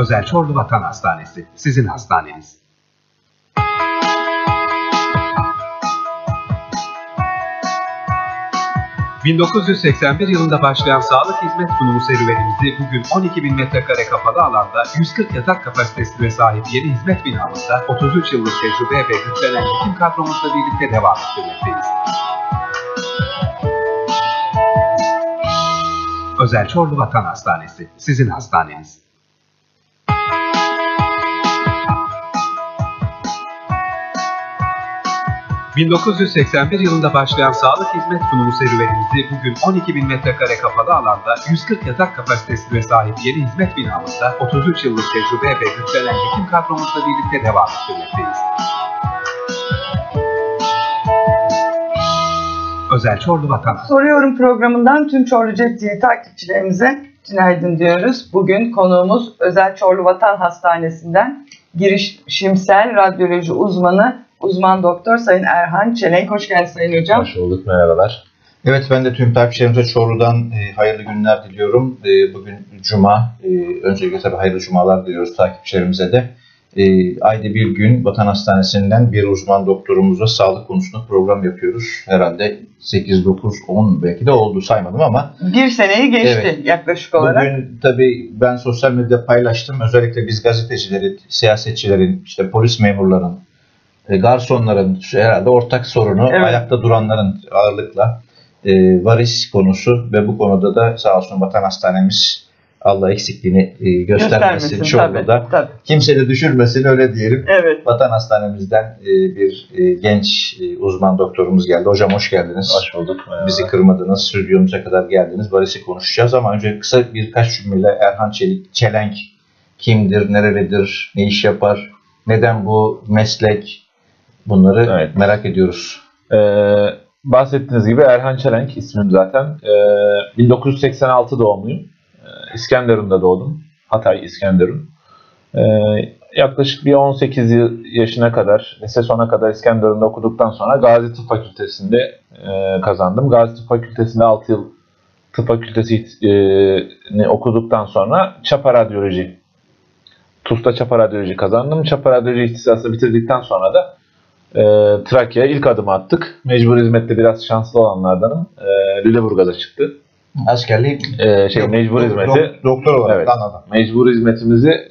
Özel Çorlu Vatan Hastanesi, sizin hastaneniz. ...1981 yılında başlayan sağlık hizmet sunumu serüvenimizi bugün 12.000 metrekare kapalı alanda 140 yatak kapasitesine sahip yeni hizmet binamızda 33 yıllık tecrübe ve güçlenen hekim kadromuzla birlikte devam ettirmekteyiz. Özel Çorlu Vatan Hastanesi, sizin hastaneniz. ...1981 yılında başlayan sağlık hizmet sunumu serüvenimizi bugün 12.000 metrekare kapalı alanda 140 yatak kapasitesine sahip yeni hizmet binamızda 33 yıllık tecrübe ve güçlenen hekim kadromuzla birlikte devam ettirmekteyiz. Özel Çorlu Vatan. Soruyorum programından tüm Çorlu Cep TV takipçilerimize günaydın diyoruz. Bugün konuğumuz Özel Çorlu Vatan Hastanesi'nden girişimsel radyoloji uzman doktor Sayın Erhan Çelenk. Hoş geldiniz Sayın Hocam. Hoş bulduk, merhabalar. Evet, ben de tüm takipçilerimize Çorlu'dan hayırlı günler diliyorum. Bugün Cuma, öncelikle tabii hayırlı Cumalar diliyoruz takipçilerimize de. Ayda bir gün Vatan Hastanesi'nden bir uzman doktorumuzla sağlık konusunda program yapıyoruz. Herhalde 8, 9, 10 belki de oldu, saymadım ama. Bir seneyi geçti evet, yaklaşık olarak. Bugün tabii ben sosyal medyada paylaştım. Özellikle biz gazetecilerin, siyasetçilerin, işte polis memurların, garsonların herhalde ortak sorunu, evet, ayakta duranların ağırlıkla varis konusu ve bu konuda da sağ olsun Vatan Hastanemiz Allah eksikliğini göstermesin Çorlu'da. Tabii. Kimse de düşürmesin, öyle diyelim. Evet. Vatan Hastanemizden bir genç uzman doktorumuz geldi. Hocam hoş geldiniz. Hoş bulduk. Bizi kırmadınız, stüdyomuza kadar geldiniz. Varisi konuşacağız ama önce kısa birkaç cümleyle Erhan Çelenk kimdir, nerelidir, ne iş yapar, neden bu meslek? Bunları evet, merak ediyoruz. Bahsettiğiniz gibi Erhan Çelenk ismim zaten. 1986 doğumluyum. İskenderun'da doğdum. Hatay, İskenderun. Yaklaşık bir 18 yaşına kadar, lise sona kadar İskenderun'da okuduktan sonra Gazi Tıp Fakültesi'nde kazandım. Gazi Tıp Fakültesi'nde 6 yıl tıp fakültesini okuduktan sonra Çapa Radyoloji, TUS'ta Çapa Radyoloji kazandım. Çapa Radyoloji ihtisasını bitirdikten sonra da Trakya'ya ilk adımı attık. Mecbur hizmette biraz şanslı olanlardanım. Lüleburgaz'a çıktı. Askerliği mecbur hizmeti. Doktor olarak evet, anladım. Mecbur hizmetimizi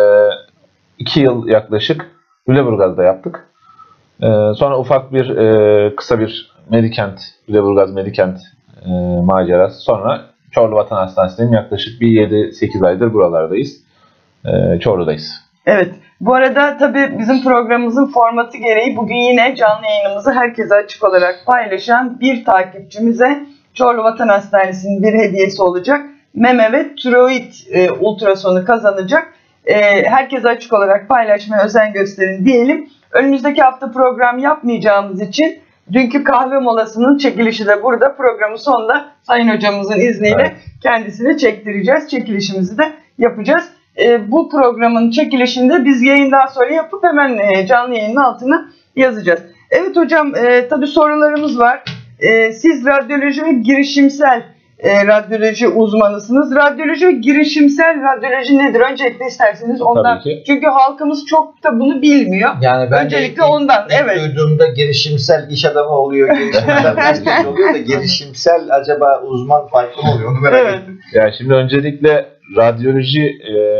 2 yıl yaklaşık Lüleburgaz'da yaptık. Sonra ufak bir kısa bir Lüleburgaz Medikent macerası. Sonra Çorlu Vatan Hastanesi'nin yaklaşık bir 7-8 aydır buralardayız. Çorlu'dayız. Evet. Bu arada tabii bizim programımızın formatı gereği bugün yine canlı yayınımızı herkese açık olarak paylaşan bir takipçimize Çorlu Vatan Hastanesi'nin bir hediyesi olacak. Meme ve tiroid ultrasonu kazanacak. Herkese açık olarak paylaşmaya özen gösterin diyelim. Önümüzdeki hafta program yapmayacağımız için dünkü kahve molasının çekilişi de burada. Programın sonunda Sayın Hocamızın izniyle evet, kendisine çektireceğiz. Çekilişimizi de yapacağız. Bu programın çekilişinde biz yayından sonra yapıp hemen canlı yayının altına yazacağız. Evet hocam, tabii sorularımız var. Siz radyoloji ve girişimsel radyoloji uzmanısınız. Radyoloji ve girişimsel radyoloji nedir? Öncelikle isterseniz ondan. Çünkü halkımız çok da bunu bilmiyor. Yani ben öncelikle ondan. Evet. Duyduğumda girişimsel iş adamı oluyor, girişimsel meslek oluyor da girişimsel acaba uzman farklı mı oluyor? Onu merak ettim. Yani şimdi öncelikle radyoloji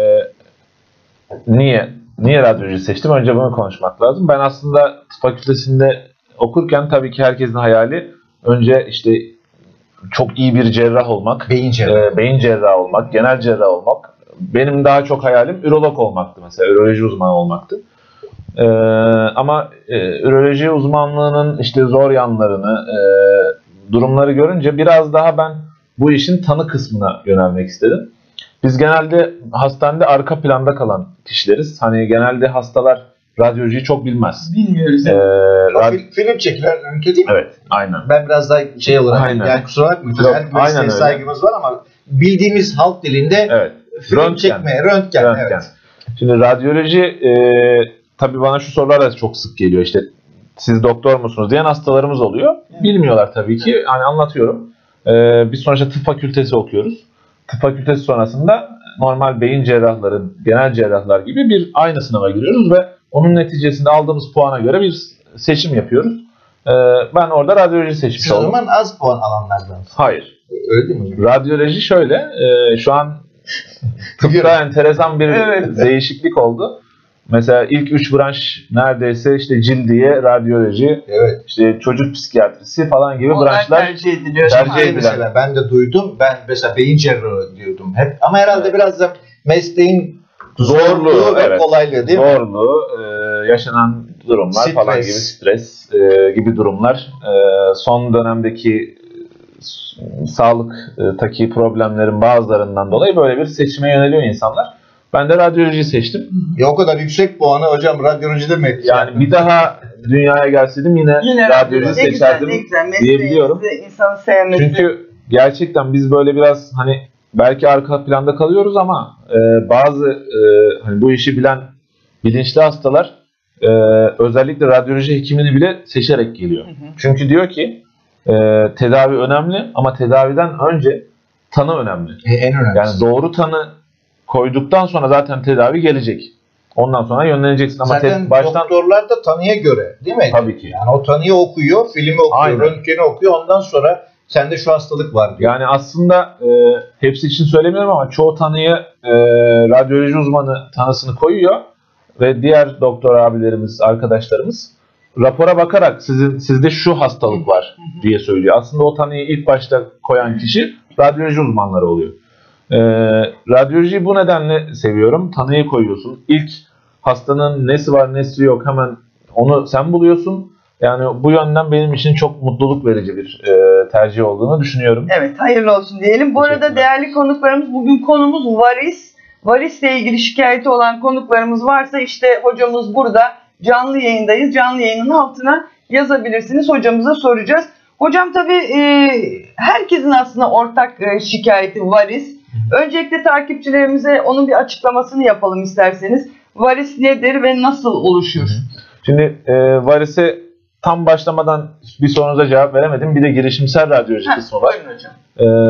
niye radyoloji seçtim? Önce bunu konuşmak lazım. Ben aslında tıp fakültesinde okurken tabii ki herkesin hayali önce işte çok iyi bir cerrah olmak, beyin cerrahı olmak, genel cerrah olmak. Benim daha çok hayalim ürolog olmaktı mesela, üroloji uzmanı olmaktı. Ama üroloji uzmanlığının işte zor yanlarını, durumları görünce biraz daha ben bu işin tanı kısmına yönelmek istedim. Biz genelde hastanede arka planda kalan kişileriz. Hani genelde hastalar radyolojiyi çok bilmez. Bilmiyoruz. Film çekilen ülke değil mi? Evet, aynen. Ben biraz daha olarak, aynen, yani kusura bakmayın. Her saygımız var ama bildiğimiz halk dilinde evet, film çekme, röntgen. Evet. Şimdi radyoloji tabii bana şu sorular da çok sık geliyor. İşte siz doktor musunuz diyen hastalarımız oluyor. Evet. Bilmiyorlar tabii ki. Hani anlatıyorum. Biz sonuçta tıp fakültesi okuyoruz. Tıp fakültesi sonrasında normal beyin cerrahları, genel cerrahlar gibi bir aynı sınava giriyoruz ve onun neticesinde aldığımız puana göre bir seçim yapıyoruz. Ben orada radyoloji seçmiş Siz oldum. o zaman az puan alanlardan. Hayır. Öyle değil mi? Radyoloji şöyle, şu an tıpta enteresan bir Evet. değişiklik oldu. Mesela ilk 3 branş neredeyse işte cildiye, radyoloji, Evet. işte çocuk psikiyatrisi falan gibi Onlar branşlar tercih ediliyor. tercih Aynen. edilen. Mesela ben de duydum. Ben mesela beyin cerrahı diyordum hep. Ama herhalde Evet. biraz da mesleğin Zorluğu, ve evet. kolaylığı değil mi? Zorluğu, yaşanan durumlar Stres. falan gibi, stres gibi durumlar, son dönemdeki sağlıktaki problemlerin bazılarından dolayı böyle bir seçime yöneliyor insanlar. Ben de radyolojiyi seçtim. O kadar yüksek puanı hocam radyolojide mi etti? Yani bir daha dünyaya gelseydim yine radyoloji ne güzel, seçerdim ne güzel. diyebiliyorum. Mesleğinizi insanın sevmesi. Çünkü gerçekten biz böyle biraz hani belki arka planda kalıyoruz ama bazı hani bu işi bilen bilinçli hastalar özellikle radyoloji hekimini bile seçerek geliyor. Çünkü diyor ki tedavi önemli ama tedaviden önce tanı önemli. En önemlisi. Yani doğru tanı koyduktan sonra zaten tedavi gelecek. Ondan sonra yönleneceksin ama zaten baştan doktorlar da tanıya göre değil mi? Tabii ki. Yani o tanıyı okuyor, filmi okuyor, Aynen. röntgeni okuyor. Ondan sonra sende şu hastalık var diyor. Yani aslında hepsi için söylemiyorum ama çoğu tanıyı radyoloji uzmanı tanısını koyuyor ve diğer doktor abilerimiz, arkadaşlarımız rapora bakarak sizde şu hastalık var diye söylüyor. Aslında o tanıyı ilk başta koyan kişi radyoloji uzmanları oluyor. Radyolojiyi bu nedenle seviyorum. Tanıyı koyuyorsun. İlk hastanın nesi var nesi yok hemen onu sen buluyorsun. Yani bu yönden benim için çok mutluluk verici bir tercih olduğunu düşünüyorum. Evet, hayırlı olsun diyelim. Bu arada değerli konuklarımız, bugün konumuz varis. Varisle ilgili şikayeti olan konuklarımız varsa işte hocamız burada. Canlı yayındayız. Canlı yayının altına yazabilirsiniz. Hocamıza soracağız. Hocam tabii herkesin aslında ortak şikayeti varis. Öncelikle takipçilerimize onun bir açıklamasını yapalım isterseniz. Varis nedir ve nasıl oluşur? Şimdi varise tam başlamadan bir sorunuza cevap veremedim. Bir de girişimsel radyoloji kısmı var. Buyurun hocam.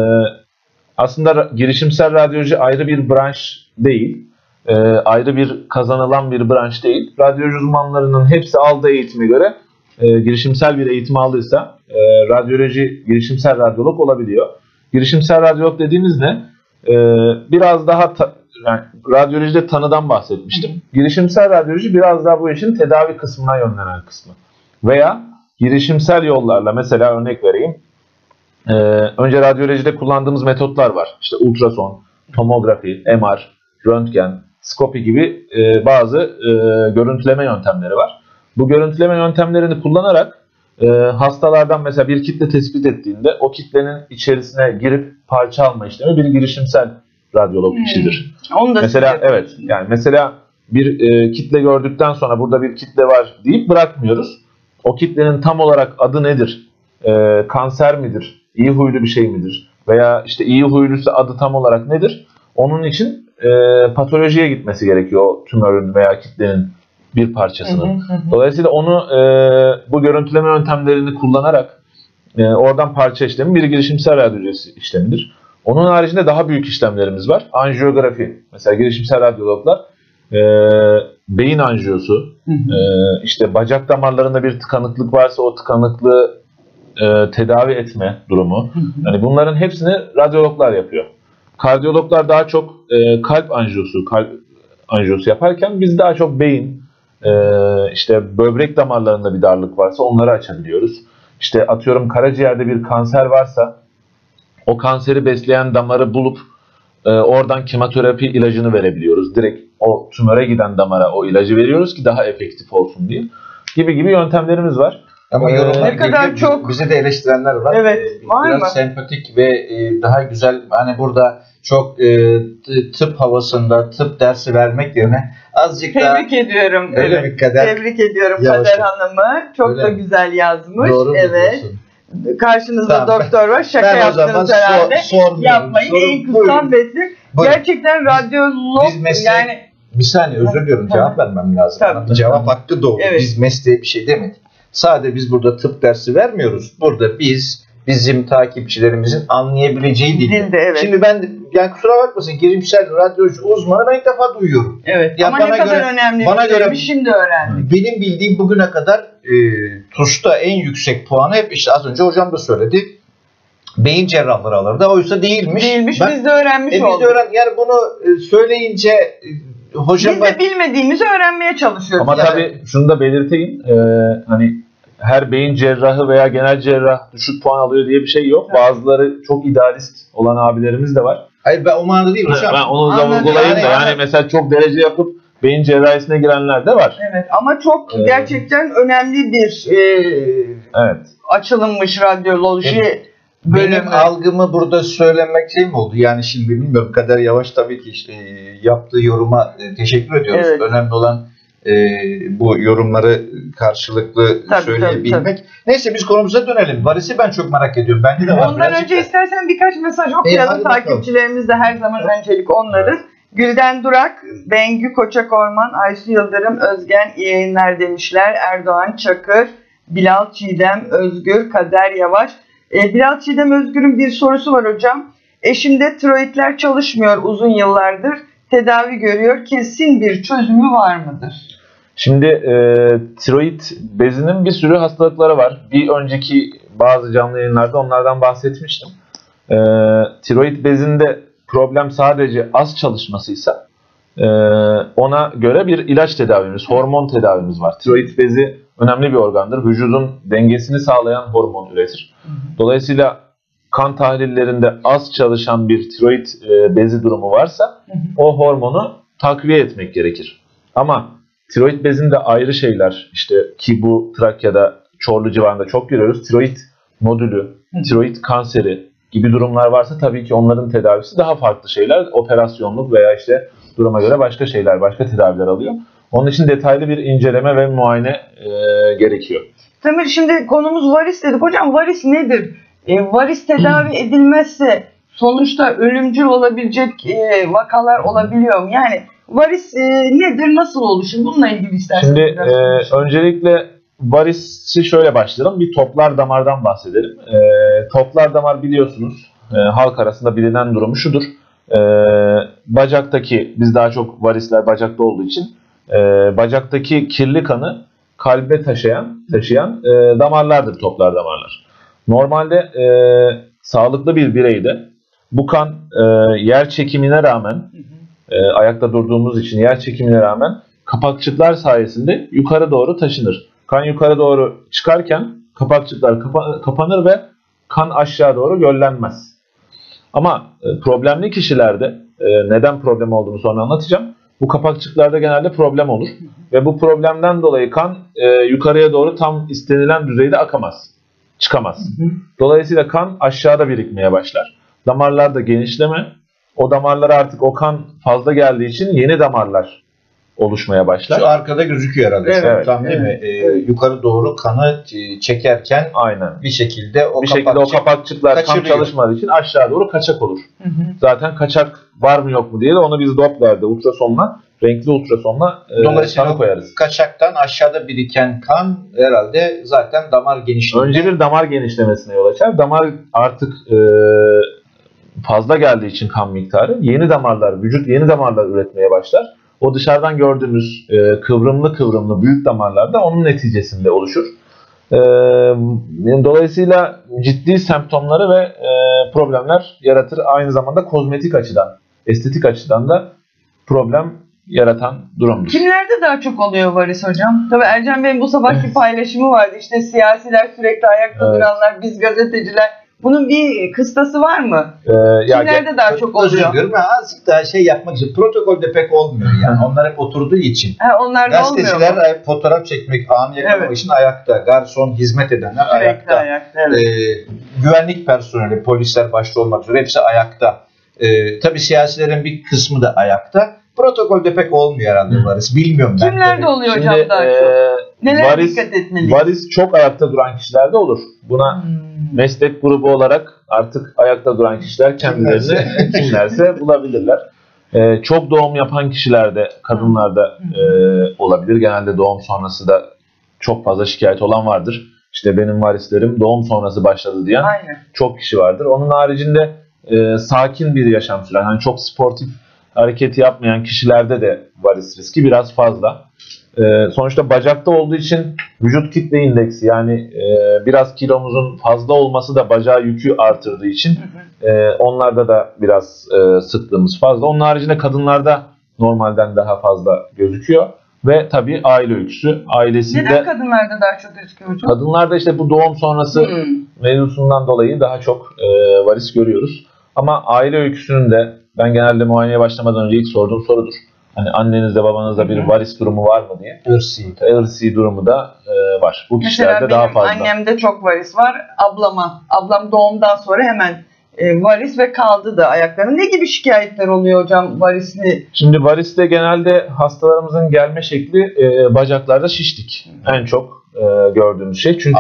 Aslında girişimsel radyoloji ayrı bir branş değil. Ayrı bir kazanılan bir branş değil. Radyoloji uzmanlarının hepsi aldığı eğitime göre girişimsel bir eğitim aldıysa radyoloji, girişimsel radyolog olabiliyor. Girişimsel radyolog dediğimiz ne? Biraz daha yani radyolojide tanıdan bahsetmiştim. Girişimsel radyoloji biraz daha bu işin tedavi kısmına yönlenen kısmı. Veya girişimsel yollarla mesela örnek vereyim. Önce radyolojide kullandığımız metotlar var. İşte ultrason, tomografi, MR, röntgen, skopi gibi bazı görüntüleme yöntemleri var. Bu görüntüleme yöntemlerini kullanarak hastalardan mesela bir kitle tespit ettiğinde o kitlenin içerisine girip parça alma işlemi bir girişimsel radyolog işidir. Onu da Mesela evet, yani mesela bir kitle gördükten sonra burada bir kitle var deyip bırakmıyoruz. O kitlenin tam olarak adı nedir? Kanser midir? İyi huylu bir şey midir? Veya işte iyi huyluysa adı tam olarak nedir? Onun için patolojiye gitmesi gerekiyor o tümörün veya kitlenin bir parçasının. Dolayısıyla onu bu görüntüleme yöntemlerini kullanarak oradan parça işlemi bir girişimsel radyoloji işlemidir. Onun haricinde daha büyük işlemlerimiz var. Anjiyografi. Mesela girişimsel radyologlar beyin anjiyosu, işte bacak damarlarında bir tıkanıklık varsa o tıkanıklığı tedavi etme durumu. Yani bunların hepsini radyologlar yapıyor. Kardiyologlar daha çok kalp anjiyosu yaparken biz daha çok beyin, işte böbrek damarlarında bir darlık varsa onları açabiliyoruz. İşte atıyorum karaciğerde bir kanser varsa o kanseri besleyen damarı bulup oradan kemoterapi ilacını verebiliyoruz. Direkt o tümöre giden damara o ilacı veriyoruz ki daha efektif olsun diye. Gibi yöntemlerimiz var. Ama yorumlar ne kadar geliyor, çok bize de eleştirenler var. Evet, var biraz mı? sempatik ve daha güzel, hani burada çok tıp havasında tıp dersi vermek yerine azıcık daha Tebrik ediyorum. öyle Evet. bir kader. Tebrik ediyorum Yavaş. Kader Hanım'ı. Çok Öyle da mi? güzel yazmış. Doğru mu Evet. diyorsun? Karşınızda Tamam. doktor var. Şaka Ben o zaman yaptınız herhalde. sormuyorum. Yapmayın. Sorun, En kıstan buyurun. besli. Buyurun. Gerçekten radyolog Biz meslek- yani Bir saniye özür diliyorum, cevap vermem lazım. Tabii. Cevap hakkı doğdu. Evet. Biz mesleğe bir şey demedik. Sadece biz burada tıp dersi vermiyoruz. Burada biz bizim takipçilerimizin anlayabileceği dilde. Evet. Şimdi ben yani kusura bakmasın, girişimsel radyocu uzmanı ben ilk defa duyuyorum. Evet. Ya ama ne kadar önemli bana bir göre şeymiş şimdi öğrendik. benim bildiğim bugüne kadar TUS'ta en yüksek puanı hep işte az önce hocam da söyledi. Beyin cerrahları alırdı. Oysa değilmiş. Değilmiş. Biz de öğrenmiş olduk. Yani bunu söyleyince hocam... Biz de bilmediğimizi öğrenmeye çalışıyoruz. Ama tabii şunu da belirteyim. Hani her beyin cerrahı veya genel cerrah düşük puan alıyor diye bir şey yok. Evet. Bazıları çok idealist olan abilerimiz de var. Hayır, ben o manada değil hocam. Ben onu da vurgulayayım da yani mesela çok derece yapıp beyin cerrahisine girenler de var. Evet, ama çok gerçekten önemli bir evet. açılımmış radyoloji bölümü. Benim algımı burada söylemek şey mi oldu? Yani şimdi bilmiyorum, Kader Yavaş tabii ki işte yaptığı yoruma teşekkür ediyoruz. Evet. Önemli olan bu yorumları karşılıklı söyleyebilmek. Tabii. Neyse biz konumuza dönelim. Varis'i ben çok merak ediyorum. Bende de var. Ondan önce istersen birkaç mesaj okuyalım. Takipçilerimiz de her zaman öncelik onları. Gülden Durak, Bengü Koçakorman, Aysu Yıldırım, Özgen iyi yayınlar demişler. Erdoğan Çakır, Bilal Çiğdem, Özgür, Kader Yavaş. Bilal Çiğdem Özgür'ün bir sorusu var hocam. Eşimde tiroidler çalışmıyor uzun yıllardır. Tedavi görüyor. Kesin bir çözümü var mıdır? Şimdi tiroid bezinin bir sürü hastalıkları var. Bir önceki bazı canlı yayınlarda onlardan bahsetmiştim. Tiroid bezinde problem sadece az çalışmasıysa ona göre bir ilaç tedavimiz, hormon tedavimiz var. Tiroid bezi önemli bir organdır. Vücudun dengesini sağlayan hormon üretir. Dolayısıyla kan tahlillerinde az çalışan bir tiroid bezi durumu varsa o hormonu takviye etmek gerekir. Ama tiroid bezinde ayrı şeyler, işte ki bu Trakya'da Çorlu civarında çok görüyoruz. Tiroid nodülü, tiroid kanseri gibi durumlar varsa tabii ki onların tedavisi daha farklı şeyler. Operasyonluk veya işte duruma göre başka şeyler, başka tedaviler alıyor. Onun için detaylı bir inceleme ve muayene gerekiyor. Tabii şimdi konumuz varis dedik. Hocam varis nedir? Varis tedavi edilmezse sonuçta ölümcül olabilecek vakalar olabiliyor mu? Yani varis nedir, nasıl oluşur? Bununla ilgili isterseniz. Şimdi öncelikle varisi şöyle başlayalım. Bir toplar damardan bahsedelim. Toplar damar biliyorsunuz halk arasında bilinen durumu şudur. Bacaktaki, biz daha çok varisler bacakta olduğu için bacaktaki kirli kanı kalbe taşıyan damarlardır toplar damarlar. Normalde sağlıklı bir bireyde bu kan yer çekimine rağmen ayakta durduğumuz için yer çekimine rağmen kapakçıklar sayesinde yukarı doğru taşınır. Kan yukarı doğru çıkarken kapakçıklar kapanır ve kan aşağı doğru göllenmez. Ama problemli kişilerde neden problem olduğunu sonra anlatacağım. Bu kapakçıklarda genelde problem olur ve bu problemden dolayı kan yukarıya doğru tam istenilen düzeyde akamaz, çıkamaz. Dolayısıyla kan aşağıda birikmeye başlar. Damarlarda genişleme, o damarlara artık o kan fazla geldiği için yeni damarlar oluşmaya başlar. Şu arkada gözüküyor herhalde. Evet, tam değil mi? Yukarı doğru kanı çekerken aynen. Bir şekilde o kapakçıklar tam çalışmadığı için aşağı doğru kaçak olur. Zaten kaçak var mı yok mu diye de onu biz Doppler'de ultrasonla, renkli ultrasonla tanı koyarız. Kaçaktan aşağıda biriken kan herhalde zaten damar genişliğinde. Önce bir damar genişlemesine yol açar. Damar artık fazla geldiği için kan miktarı vücut yeni damarlar üretmeye başlar. O dışarıdan gördüğümüz kıvrımlı büyük damarlar da onun neticesinde oluşur. Dolayısıyla ciddi semptomları ve problemler yaratır. Aynı zamanda kozmetik açıdan, estetik açıdan da problem yaratan durumdur. Kimlerde daha çok oluyor varis hocam? Tabii Ercan Bey'in bu sabahki paylaşımı vardı. İşte siyasiler sürekli ayakta duranlar, biz gazeteciler. Bunun bir kıstası var mı? Kimlerde daha çok oluyor? Özür diliyorum. Azıcık daha yapmak için. Protokolde pek olmuyor yani. Onlar hep oturduğu için. Onlar da olmuyor mu? Gazeteciler fotoğraf çekmek, anı yakalamak için ayakta. Garson, hizmet edenler sürekli ayakta. Evet. Güvenlik personeli, polisler başta olmak üzere hepsi ayakta. Tabii siyasilerin bir kısmı da ayakta. Protokolde pek olmuyor herhalde varis. Bilmiyorum ben. Kimlerde oluyor hocam daha çok? Nelere dikkat etmeliyiz? Varis çok ayakta duran kişilerde olur. Buna meslek grubu olarak artık ayakta duran kişiler kendilerini kimlerse bulabilirler. Çok doğum yapan kişilerde, kadınlarda olabilir. Genelde doğum sonrası da çok fazla şikayet olan vardır. işte benim varislerim doğum sonrası başladı diyen Aynen. çok kişi vardır. Onun haricinde sakin bir yaşam süren, hani çok sportif hareketi yapmayan kişilerde de varis riski biraz fazla. Sonuçta bacakta olduğu için vücut kitle indeksi, yani biraz kilomuzun fazla olması da bacağı yükü artırdığı için onlarda da biraz sıklığımız fazla. Onun haricinde kadınlarda normalden daha fazla gözüküyor. Ve tabii aile öyküsü. Ailesinde, neden kadınlarda daha çok gözüküyor hocam? kadınlarda işte bu doğum sonrası mevzusundan dolayı daha çok varis görüyoruz. Ama aile öyküsünün de ben genelde muayeneye başlamadan önce ilk sorduğum sorudur. Hani annenizde babanızda bir varis durumu var mı diye. Irsi durumu da var. Bu kişilerde mesela daha benim fazla. annemde çok varis var. Ablam doğumdan sonra hemen varis ve kaldı da ayaklarına. Ne gibi şikayetler oluyor hocam varisli? Şimdi variste genelde hastalarımızın gelme şekli bacaklarda şişlik. En çok gördüğümüz şey. Çünkü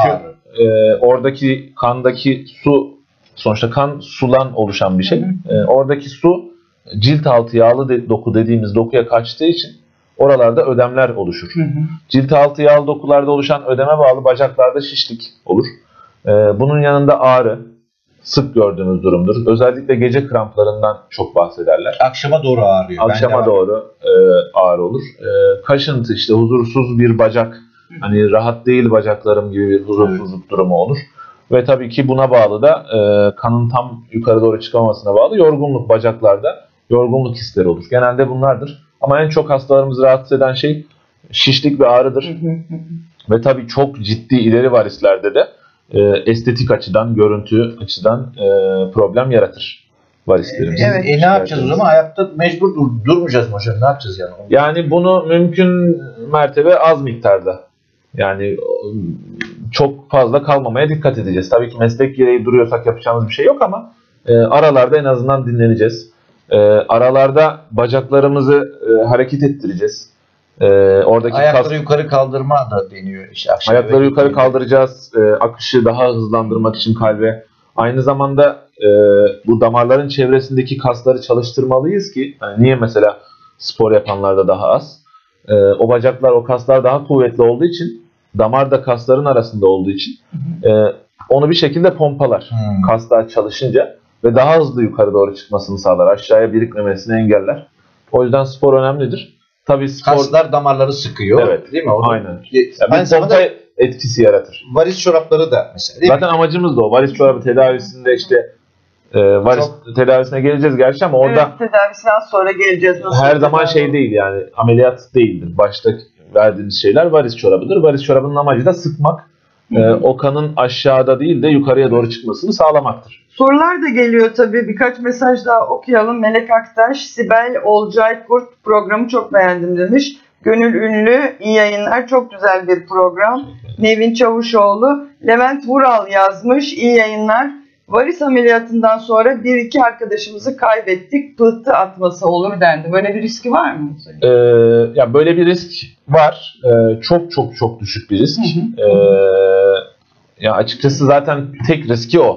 oradaki kandaki su, sonuçta kan sulan oluşan bir şey. Oradaki su cilt altı yağlı doku dediğimiz dokuya kaçtığı için oralarda ödemler oluşur. Cilt altı yağlı dokularda oluşan ödeme bağlı bacaklarda şişlik olur. Bunun yanında ağrı sık gördüğümüz durumdur. Özellikle gece kramplarından çok bahsederler. Akşama doğru ağrıyor. Akşama doğru ağrı olur. Kaşıntı, işte huzursuz bir bacak, hani rahat değil bacaklarım gibi bir huzursuzluk durumu olur. Ve tabii ki buna bağlı da kanın tam yukarı doğru çıkamamasına bağlı yorgunluk, bacaklarda yorgunluk hisleri olur. Genelde bunlardır. Ama en çok hastalarımızı rahatsız eden şey şişlik ve ağrıdır. Ve tabii çok ciddi ileri varislerde de estetik açıdan, görüntü açıdan problem yaratır varislerimiz. Evet. Ne yapacağız o zaman? Ayakta mecbur durmayacağız mı hocam? Ne yapacağız yani? Yani bunu mümkün mertebe az miktarda. Yani çok fazla kalmamaya dikkat edeceğiz. Tabii ki meslek gereği duruyorsak yapacağımız bir şey yok ama aralarda en azından dinleneceğiz. Aralarda bacaklarımızı hareket ettireceğiz. Oradaki ayakları yukarı kaldırma da deniyor. İşte ayakları yukarı kaldıracağız. Akışı daha hızlandırmak için kalbe. Aynı zamanda bu damarların çevresindeki kasları çalıştırmalıyız ki, yani niye mesela spor yapanlarda daha az? O bacaklar, o kaslar daha kuvvetli olduğu için, damar da kasların arasında olduğu için onu bir şekilde pompalar. Kaslar çalışınca ve daha hızlı yukarı doğru çıkmasını sağlar. Aşağıya birikmemesini engeller. O yüzden spor önemlidir. Tabii spor... Kaslar damarları sıkıyor. Evet. Değil mi? Aynen. Aynı zamanda etkisi yaratır. varis çorapları da mesela. Değil Zaten mi? amacımız da o. Varis çorabı tedavisinde işte varis tedavisine geleceğiz gerçi ama orada tedavisinden sonra geleceğiz. her zaman şey değil, yani ameliyat değildir. Başta verdiğimiz şeyler varis çorabıdır. Varis çorabının amacı da sıkmak. O kanın aşağıda değil de yukarıya doğru çıkmasını sağlamaktır. Sorular da geliyor tabii. Birkaç mesaj daha okuyalım. Melek Aktaş, Sibel Olcaykurt programı çok beğendim demiş. Gönül Ünlü, iyi yayınlar, çok güzel bir program. Nevin Çavuşoğlu, Levent Vural yazmış, iyi yayınlar. Varis ameliyatından sonra bir iki arkadaşımızı kaybettik, pıhtı atması olur dendi. Böyle bir riski var mı? Ya böyle bir risk var. Çok çok çok düşük bir risk. Ya açıkçası zaten tek riski o.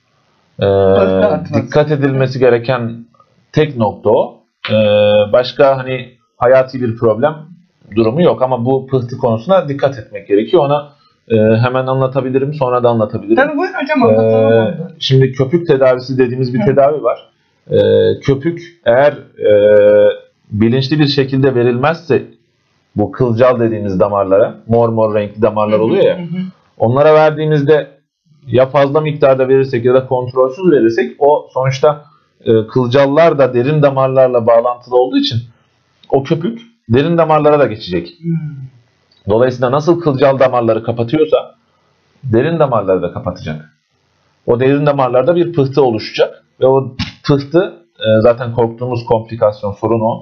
Dikkat edilmesi gereken tek nokta o. Başka hani hayati bir problem durumu yok ama bu pıhtı konusuna dikkat etmek gerekiyor. Ona hemen anlatabilirim, sonra da anlatabilirim. Tabii buyurun hocam, anlatalım. Şimdi köpük tedavisi dediğimiz bir tedavi var. Köpük eğer bilinçli bir şekilde verilmezse bu kılcal dediğimiz damarlara, mor mor renkli damarlar oluyor ya, onlara verdiğimizde ya fazla miktarda verirsek ya da kontrolsüz verirsek o sonuçta kılcallar da derin damarlarla bağlantılı olduğu için o köpük derin damarlara da geçecek. Dolayısıyla nasıl kılcal damarları kapatıyorsa derin damarları da kapatacak. O derin damarlarda bir pıhtı oluşacak ve o pıhtı zaten korktuğumuz komplikasyon, sorun o.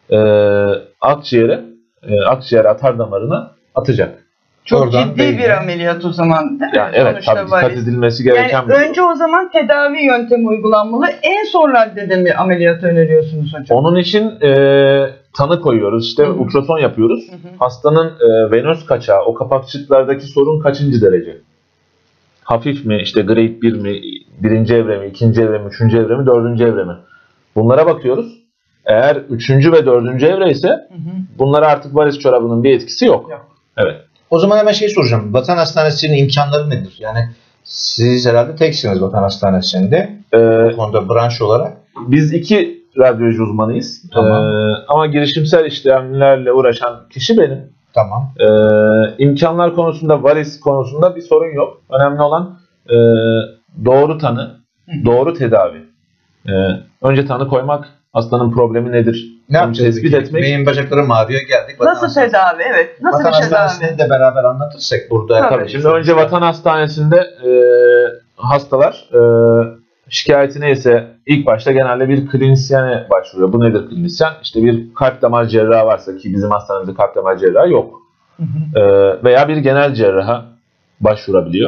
Akciğer atar damarına atacak. Çok Oradan ciddi belli. bir ameliyat o zaman değil mi? Yani evet, Sonuçta tabii dikkat varis. edilmesi gereken Yani bir önce o zaman tedavi yöntemi uygulanmalı. En son raddede mi ameliyat öneriyorsunuz hocam? Onun için tanı koyuyoruz. İşte ultrason yapıyoruz. Hastanın venöz kaçağı, o kapakçıklardaki sorun kaçıncı derece? Hafif mi, işte grade 1 mi, 1. evre mi, 2. evre mi, 3. evre mi, 4. evre mi? Bunlara bakıyoruz. Eğer 3. ve 4. evre ise bunlara artık varis çorabının bir etkisi yok. Evet. O zaman hemen şey soracağım. Vatan Hastanesi'nin imkanları nedir? Yani siz herhalde teksiniz Vatan Hastanesi'nde. Bu konuda branş olarak. Biz 2 radyoloji uzmanıyız. Tamam. Ama girişimsel işlemlerle uğraşan kişi benim. Tamam. İmkanlar konusunda, varis konusunda bir sorun yok. Önemli olan doğru tanı, doğru tedavi. Önce tanı koymak, hastanın problemi nedir? Ne yapacağız? Tespit etmek. Beyin bacaklarım ağrıyor, geldik. Nasıl tedavi? Evet. Nasıl Vatan bir tedavi? Hastanesi'ni de beraber anlatırsak burada. Tabii. Şimdi önce Vatan Hastanesi'nde hastalar şikayeti neyse ilk başta genelde bir klinisyene başvuruyor. Bu nedir klinisyen? İşte bir kalp damar cerrahı varsa, ki bizim hastanemizde kalp damar cerrahı yok. Veya bir genel cerraha başvurabiliyor.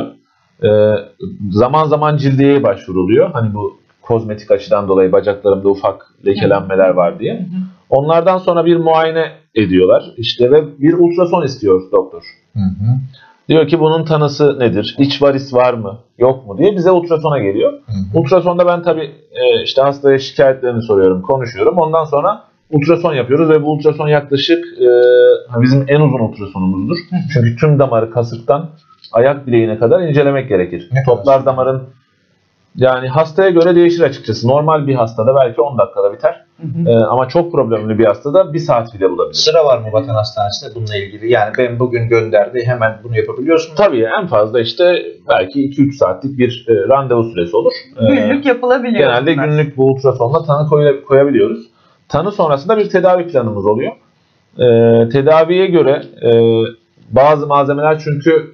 Zaman zaman cildiyeye başvuruluyor. Hani bu kozmetik açıdan dolayı bacaklarımda ufak lekelenmeler var diye. Onlardan sonra bir muayene ediyorlar. İşte ve bir ultrason istiyor doktor. Diyor ki bunun tanısı nedir? İç varis var mı? Yok mu diye bize ultrasona geliyor. Ultrasonda ben tabii işte hastaya şikayetlerini soruyorum, konuşuyorum. Ondan sonra ultrason yapıyoruz ve bu ultrason yaklaşık bizim en uzun ultrasonumuzdur. Çünkü tüm damarı kasıktan ayak bileğine kadar incelemek gerekir. Toplar damarın yani hastaya göre değişir açıkçası. Normal bir hastada belki 10 dakikada biter. Ama çok problemli bir hastada 1 saat bile bulabilir. Sıra var mı Vatan Hastanesi'nde bununla ilgili? Yani ben bugün gönderdi, hemen bunu yapabiliyorsun. Tabii en fazla işte belki 2-3 saatlik bir randevu süresi olur. Günlük yapılabiliyor. Genelde günlük bu ultrasonla tanı koyabiliyoruz. Tanı sonrasında bir tedavi planımız oluyor. Tedaviye göre bazı malzemeler, çünkü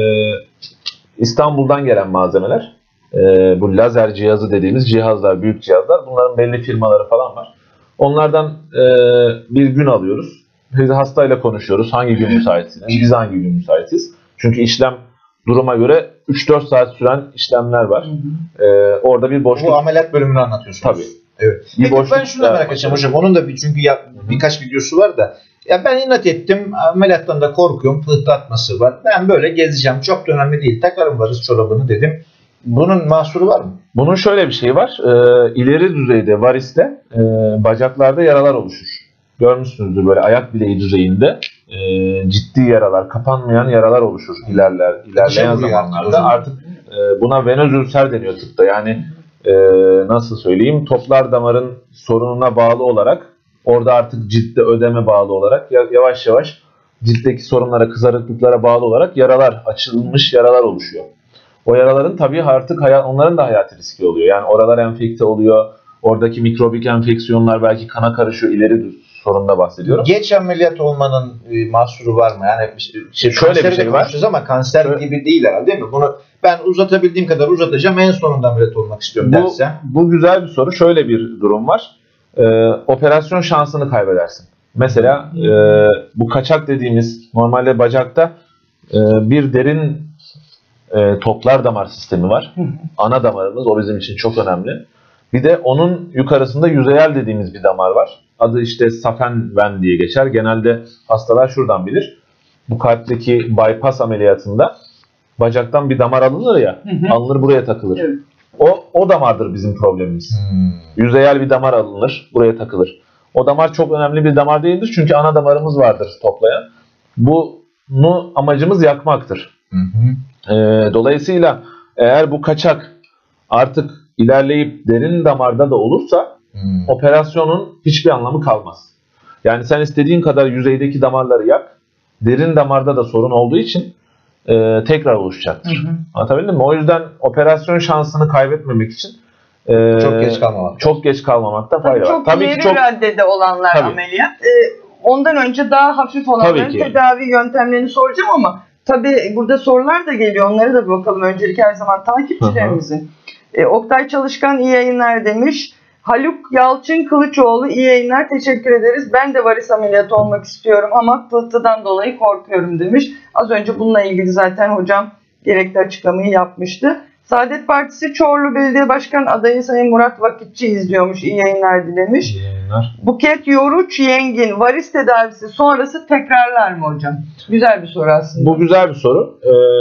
İstanbul'dan gelen malzemeler, bu lazer cihazı dediğimiz cihazlar, büyük cihazlar, bunların belli firmaları falan var. Onlardan bir gün alıyoruz. Biz hastayla konuşuyoruz. Hangi gün müsaitsiniz? Biz hangi gün müsaitiz? Çünkü işlem duruma göre 3-4 saat süren işlemler var. Orada bir boşluk. Bu ameliyat bölümünü anlatıyorsunuz. Tabii. Evet. Peki ben şunu merak edeceğim hocam. Onun da çünkü birkaç videosu var da. Ya ben inat ettim. Ameliyattan da korkuyorum. Pıhtı atması var. Ben böyle gezeceğim. Çok da önemli değil. Takarım varız çorabını dedim. Bunun mahsuru var mı? Bunun şöyle bir şey var. İleri düzeyde variste bacaklarda yaralar oluşur. Görmüşsünüzdür, böyle ayak bileği düzeyinde ciddi yaralar, kapanmayan yaralar oluşur ilerleyen zamanlarda. Artık buna venöz ülser deniyor tıpta. Yani nasıl söyleyeyim, toplar damarın sorununa bağlı olarak, orada artık ciltte ödeme bağlı olarak yavaş yavaş ciltteki sorunlara, kızarıklıklara bağlı olarak yaralar, açılmış yaralar oluşuyor. O yaraların tabii artık onların da hayati riski oluyor. Yani oralar enfekte oluyor. Oradaki mikrobik enfeksiyonlar belki kana karışıyor. İleri sorundan bahsediyorum. Geç ameliyat olmanın mahsuru var mı? Yani şöyle bir şey var ama kanser gibi değil herhalde, değil mi? Bunu ben uzatabildiğim kadar uzatacağım. En sonunda ameliyat olmak istiyorum dersen. Bu güzel bir soru. Şöyle bir durum var. Operasyon şansını kaybedersin. Mesela bu kaçak dediğimiz, normalde bacakta bir derin toplar damar sistemi var. Ana damarımız, o bizim için çok önemli. Bir de onun yukarısında yüzeyel dediğimiz bir damar var. Adı işte safen ven diye geçer. Genelde hastalar şuradan bilir. Bu kalpteki bypass ameliyatında bacaktan bir damar alınır ya, alınır buraya takılır. Evet. O damardır bizim problemimiz. Yüzeyel bir damar alınır, buraya takılır. O damar çok önemli bir damar değildir çünkü ana damarımız vardır toplayan. Bunu amacımız yakmaktır. Dolayısıyla eğer bu kaçak artık ilerleyip derin damarda da olursa operasyonun hiçbir anlamı kalmaz. Yani sen istediğin kadar yüzeydeki damarları yak, derin damarda da sorun olduğu için tekrar oluşacaktır. Anlatabildim mi? O yüzden operasyon şansını kaybetmemek için çok geç kalmamakta fayda var. Tabii ileri raddede olanlar ameliyat. Ondan önce daha hafif olanların tedavi yöntemlerini soracağım ama tabii burada sorular da geliyor. Onları da bir bakalım. Öncelik her zaman takipçilerimizin. Oktay Çalışkan iyi yayınlar demiş. Haluk Yalçın Kılıçoğlu iyi yayınlar, teşekkür ederiz. Ben de varis ameliyatı olmak istiyorum ama pıhtıdan dolayı korkuyorum demiş. Az önce bununla ilgili zaten hocam gerekli açıklamayı yapmıştı. Saadet Partisi Çorlu Belediye Başkan adayı Sayın Murat Vakitçi izliyormuş. İyi yayınlar dilemiş. İyi yayınlar. Buket Yoruç Yengin varis tedavisi sonrası tekrarlar mı hocam? Güzel bir soru aslında. Bu güzel bir soru.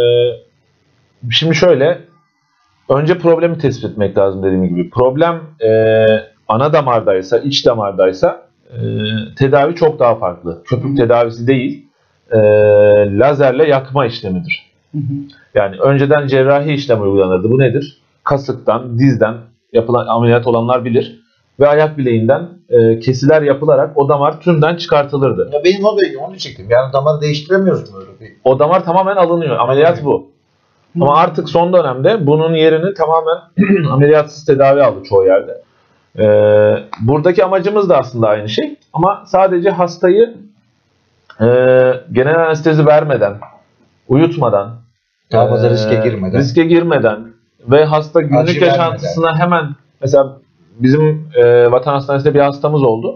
Şimdi şöyle, önce problemi tespit etmek lazım dediğim gibi. Problem ana damardaysa, iç damardaysa tedavi çok daha farklı. Köpük tedavisi değil. lazerle yakma işlemidir. Yani önceden cerrahi işlem uygulanırdı. Bu nedir? Kasıktan, dizden yapılan ameliyat olanlar bilir. Ve ayak bileğinden kesiler yapılarak o damar tümden çıkartılırdı. Ya benim o da onu çektim. Yani damarı değiştiremiyoruz mu öyle bir? O damar tamamen alınıyor. Ameliyat bu. Ama artık son dönemde bunun yerini tamamen ameliyatsız tedavi aldı çoğu yerde. Buradaki amacımız da aslında aynı şey. Ama sadece hastayı genel anestezi vermeden, uyutmadan, Daha fazla riske girmeden ve hasta günlük acı yaşantısına hemen, mesela bizim vatan hastanesinde bir hastamız oldu.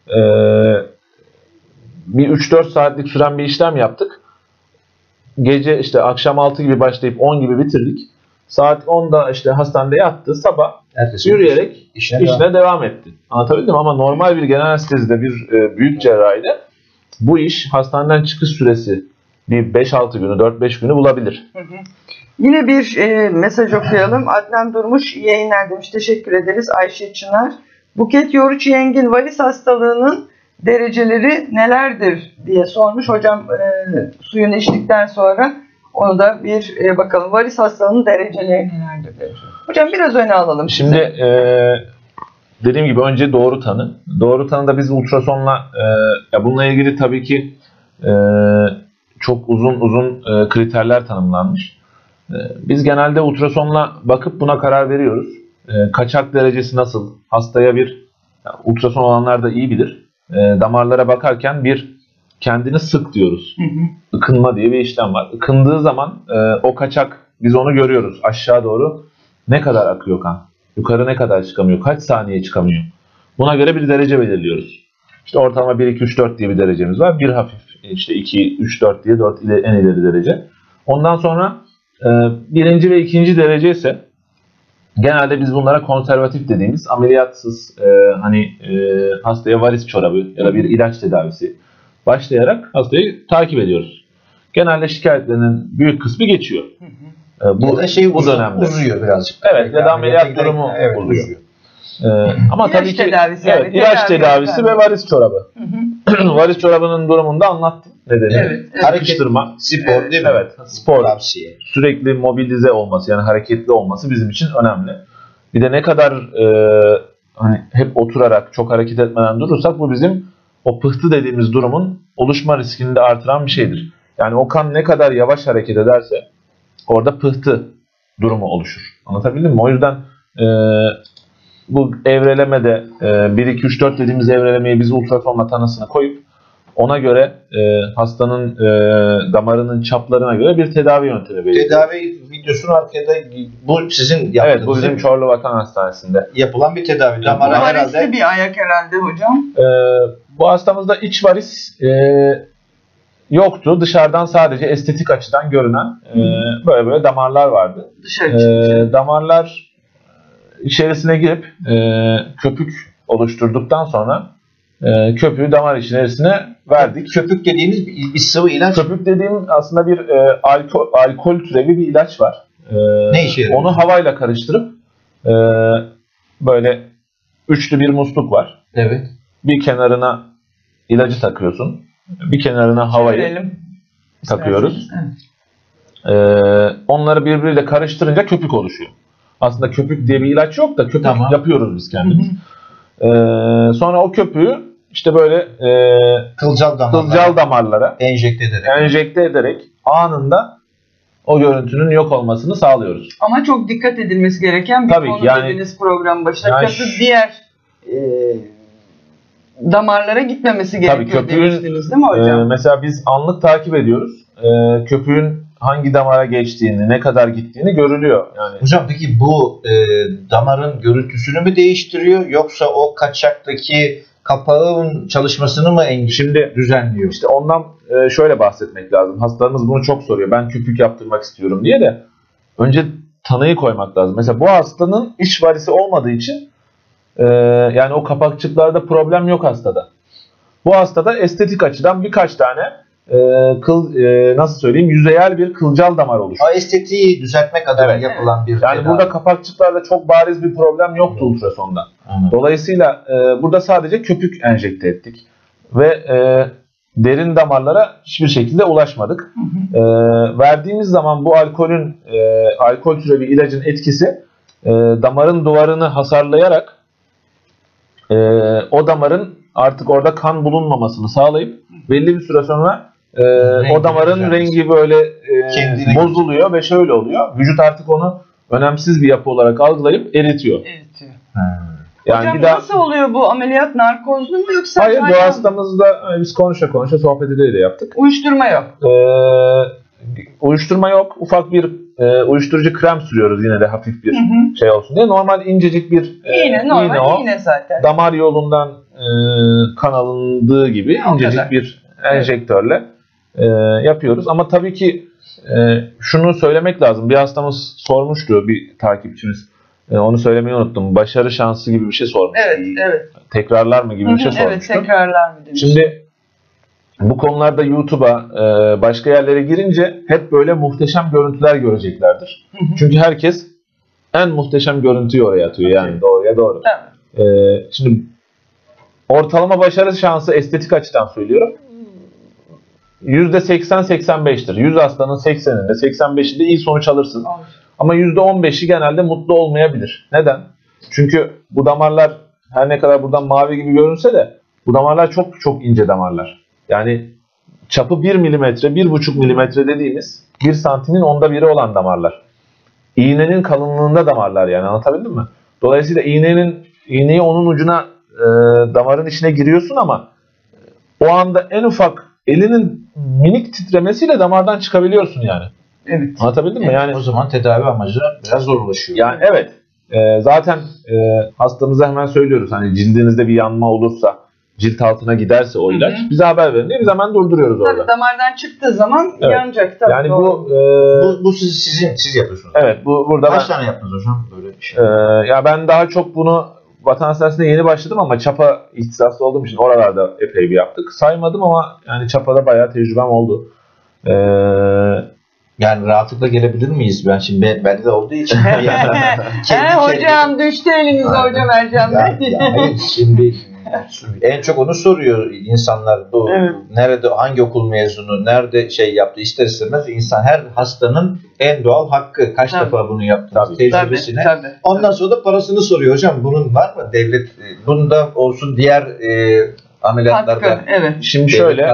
Bir 3-4 saatlik süren bir işlem yaptık. Gece işte akşam 6 gibi başlayıp 10 gibi bitirdik. Saat 10'da işte hastanede yattı. Sabah yürüyerek işine devam etti. Anlatabildim mi? Ama normal bir genel anestezide, bir büyük cerrahide bu iş hastaneden çıkış süresi bir 5-6 günü, 4-5 günü bulabilir. Yine bir mesaj okuyalım. Adnan Durmuş yayınlar demiş. Teşekkür ederiz Ayşe Çınar. Buket Yoruç Yengin varis hastalığının dereceleri nelerdir diye sormuş. Hocam suyunu içtikten sonra onu da bir bakalım. Varis hastalığının dereceleri nelerdir? Hocam biraz öne alalım. Şimdi dediğim gibi önce doğru tanı. Doğru tanıda biz ultrasonla bununla ilgili tabii ki çok uzun kriterler tanımlanmış. Biz genelde ultrasonla bakıp buna karar veriyoruz. Kaçak derecesi nasıl? Hastaya ultrason olanlar da iyi bilir. Damarlara bakarken kendini sık diyoruz. Ikınma diye bir işlem var. Ikındığı zaman o kaçak, biz onu görüyoruz. Aşağı doğru ne kadar akıyor kan? Yukarı ne kadar çıkamıyor? Kaç saniye çıkamıyor? Buna göre bir derece belirliyoruz. İşte ortalama 1, 2, 3, 4 diye bir derecemiz var. Bir hafif, işte 2, 3, 4 diye 4 ile en ileri derece. Ondan sonra birinci ve ikinci derece ise genelde biz bunlara konservatif dediğimiz ameliyatsız hastaya varis çorabı ya da bir ilaç tedavisi başlayarak hastayı takip ediyoruz. Genelde şikayetlerinin büyük kısmı geçiyor. Bu da bu dönemde uzuyor birazcık. Evet, ya da ameliyat durumu uzuyor. Ama ilaç tabii ki tedavisi, ilaç tedavisi ve varis çorabı. Varis çorabının durumunda anlattım nedeni. Evet. Sıkıştırma, spor değil mi? Evet, spor. Sürekli mobilize olması, yani hareketli olması bizim için önemli. Bir de ne kadar hep oturarak, çok hareket etmeden durursak bu bizim o pıhtı dediğimiz durumun oluşma riskini de artıran bir şeydir. Yani o kan ne kadar yavaş hareket ederse orada pıhtı durumu oluşur. Anlatabildim mi? O yüzden bu evrelemede 1, 2, 3, 4 dediğimiz evrelemeyi biz ultrasonla tanısını koyup ona göre hastanın damarının çaplarına göre bir tedavi yöntemi belirliyoruz. Tedavi videosunu arkada bu sizin yaptığınız. Evet, bu bizim Çorlu Vatan Hastanesi'nde yapılan bir tedavi. Damara herhalde bir ayak herhalde hocam. Bu hastamızda iç varis yoktu. Dışarıdan sadece estetik açıdan görünen böyle damarlar vardı. Damarlar içerisine girip köpük oluşturduktan sonra köpüğü damar içerisine verdik. Köpük dediğimiz bir sıvı ilaç. Köpük dediğim aslında bir alkol türevi bir ilaç var. Ne işe yarıyor? Onu havayla karıştırıp böyle üçlü bir musluk var. Evet. Bir kenarına ilacı takıyorsun. Bir kenarına havayı takıyoruz. Onları birbiriyle karıştırınca köpük oluşuyor. Aslında köpük diye bir ilaç yok da köpük yapıyoruz biz kendimiz. Sonra o köpüğü işte böyle kılcal damarlara enjekte ederek anında o görüntünün yok olmasını sağlıyoruz. Ama çok dikkat edilmesi gereken bir konu dediğiniz program başında. Diğer damarlara gitmemesi gerekiyor demiştiniz değil mi hocam? Mesela biz anlık takip ediyoruz. Köpüğün hangi damara geçtiğini, ne kadar gittiğini görülüyor. Yani. Hocam peki bu damarın görüntüsünü mü değiştiriyor yoksa o kaçaktaki kapağın çalışmasını mı düzenliyor? İşte ondan şöyle bahsetmek lazım. Hastalarımız bunu çok soruyor. Ben köpük yaptırmak istiyorum diye de önce tanıyı koymak lazım. Mesela bu hastanın iç varisi olmadığı için yani o kapakçıklarda problem yok hastada. Bu hastada estetik açıdan birkaç tane nasıl söyleyeyim, yüzeyel bir kılcal damar oluşuyor. O estetiği düzeltmek adına yapılan bir yani burada kapakçıklarda çok bariz bir problem yoktu ultrasonda. Dolayısıyla burada sadece köpük enjekte ettik ve derin damarlara hiçbir şekilde ulaşmadık. Verdiğimiz zaman bu alkol türevi ilacın etkisi damarın duvarını hasarlayarak o damarın artık orada kan bulunmamasını sağlayıp belli bir süre sonra o damarın rengi böyle bozuluyor ve şöyle oluyor. Vücut artık onu önemsiz bir yapı olarak algılayıp eritiyor. Yani hocam nasıl oluyor bu ameliyat? Narkozlu mu yoksa? Hayır, bu hastamızda biz konuşa sohbet de yaptık. Uyuşturma yok. Uyuşturma yok. Ufak bir uyuşturucu krem sürüyoruz yine de hafif bir şey olsun diye. Normal incecik bir iğne zaten. Damar yolundan kan alındığı gibi incecik bir enjektörle yapıyoruz. Ama tabii ki şunu söylemek lazım. Bir hastamız sormuştu, bir takipçimiz. Onu söylemeyi unuttum. Başarı şansı gibi bir şey sormuştu. Evet. Tekrarlar mı gibi bir şey sormuştu. Evet, tekrarlar mı demiş. Şimdi bu konularda YouTube'a, başka yerlere girince hep böyle muhteşem görüntüler göreceklerdir. Çünkü herkes en muhteşem görüntüyü oraya atıyor yani doğruya doğru. Şimdi ortalama başarı şansı estetik açıdan söylüyorum. %80-85'tir. 100 hastanın 80'inde, 85'inde iyi sonuç alırsın. Ama %15'i genelde mutlu olmayabilir. Neden? Çünkü bu damarlar her ne kadar buradan mavi gibi görünse de bu damarlar çok çok ince damarlar. Yani çapı 1 milimetre, 1,5 milimetre dediğimiz 1 santimin onda biri olan damarlar. İğnenin kalınlığında damarlar yani, anlatabildim mi? Dolayısıyla iğneyi onun ucuna damarın içine giriyorsun ama o anda en ufak elinin minik titremesiyle damardan çıkabiliyorsun yani. Evet. Anlatabildim mi? Yani o zaman tedavi amacı biraz zorlaşıyor. Yani evet. Zaten hastamıza hemen söylüyoruz. Hani cildinizde bir yanma olursa, cilt altına giderse o ilaç bize haber verin diye biz hemen durduruyoruz orada. Tabii damardan çıktığı zaman yanacak tabii. Yani bu siz yapıyorsunuz. Evet, bu burada kaç tane yaptınız hocam böyle bir şey? Ya ben daha çok bunu Vatan Hastanesi'nde yeni başladım ama çapa ihtisaslı olduğum için oralarda epey bir yaptık. Saymadım ama yani çapada bayağı tecrübem oldu. Yani rahatlıkla gelebilir miyiz? Ben şimdi bende de olduğu için. Hocam düştü elinize hocam Ercan Bey. Hayır, şimdi en çok onu soruyor insanlar. Bu nerede, hangi okul mezunu, nerede şey yaptı, ister istemez insan, her hastanın en doğal hakkı. Kaç defa bunu yaptınız tecrübesine. Tabii. Ondan sonra da parasını soruyor. Hocam bunun var mı? Devlet bunda olsun, diğer ameliyatlarda. Hakkı, evet. Şimdi şöyle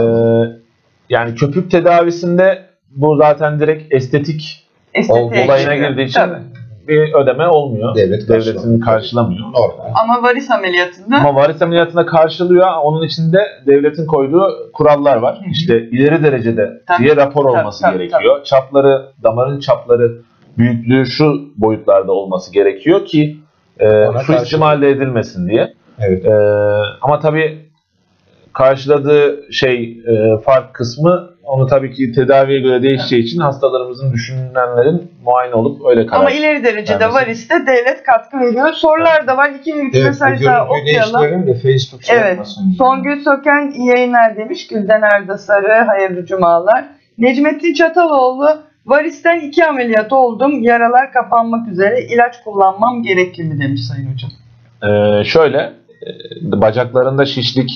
yani köpük tedavisinde bu zaten direkt estetik olayına girdiği için bir ödeme olmuyor. Devletin karşılamıyor. Normal. Ama varis ameliyatında? Ama varis ameliyatında karşılıyor. Onun içinde devletin koyduğu kurallar var. İşte ileri derecede diye rapor olması gerekiyor. Çapları, damarın çapları, büyüklüğü şu boyutlarda olması gerekiyor ki suistimal edilmesin diye. Evet. Ama tabii karşıladığı fark kısmı, onu tabii ki tedaviye göre değişeceği için hastalarımızın, düşünenlerin muayene olup öyle karar. Ama ileri derecede variste devlet katkı veriyor. Sorular da var. 2-3 mesaj daha okuyalım. Facebook Songül Söken iyi yayınlar demiş. Gülden Erdasarı hayırlı cumalar. Necmettin Çataloğlu, varisten 2 ameliyat oldum. Yaralar kapanmak üzere. İlaç kullanmam gerekli mi demiş Sayın Hocam. Şöyle, bacaklarında şişlik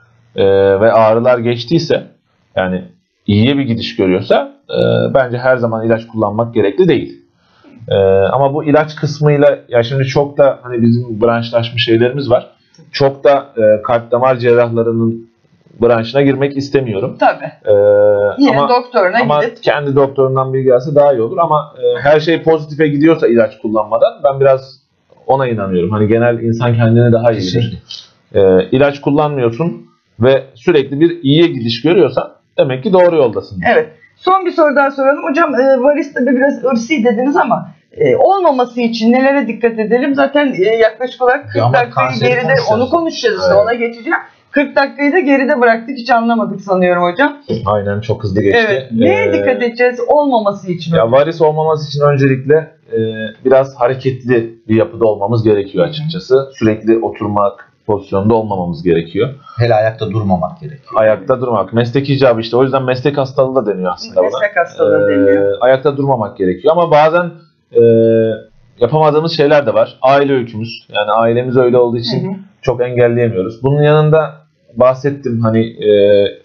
ve ağrılar geçtiyse, yani iyiye bir gidiş görüyorsa bence her zaman ilaç kullanmak gerekli değil. Ama bu ilaç kısmıyla, ya şimdi çok da hani bizim branşlaşmış şeylerimiz var. Çok da kalp damar cerrahlarının branşına girmek istemiyorum. Tabii. Yine doktoruna gidip. Kendi doktorundan bilgi gelse daha iyi olur ama her şey pozitife gidiyorsa ilaç kullanmadan ben biraz ona inanıyorum. Hani genel insan kendini daha iyi bilir. İlaç kullanmıyorsun ve sürekli bir iyiye gidiş görüyorsan demek ki doğru yoldasın. Evet. Son bir soru daha soralım. Hocam varis tabii biraz ırsi dediniz ama olmaması için nelere dikkat edelim? Zaten yaklaşık olarak 40 dakikayı geride, onu konuşacağız işte, ona geçeceğim. 40 dakikayı da geride bıraktık, hiç anlamadık sanıyorum hocam. Aynen, çok hızlı geçti. Evet. Neye dikkat edeceğiz olmaması için? Ya varis olmaması için öncelikle biraz hareketli bir yapıda olmamız gerekiyor açıkçası. Sürekli oturmak pozisyonda olmamamız gerekiyor. Hele ayakta durmamak gerekiyor. Ayakta durmak. Meslek icabı işte. O yüzden meslek hastalığı da deniyor aslında buna. Meslek hastalığı deniyor. Ayakta durmamak gerekiyor. Ama bazen yapamadığımız şeyler de var. Aile öykümüz. Yani ailemiz öyle olduğu için çok engelleyemiyoruz. Bunun yanında bahsettim, hani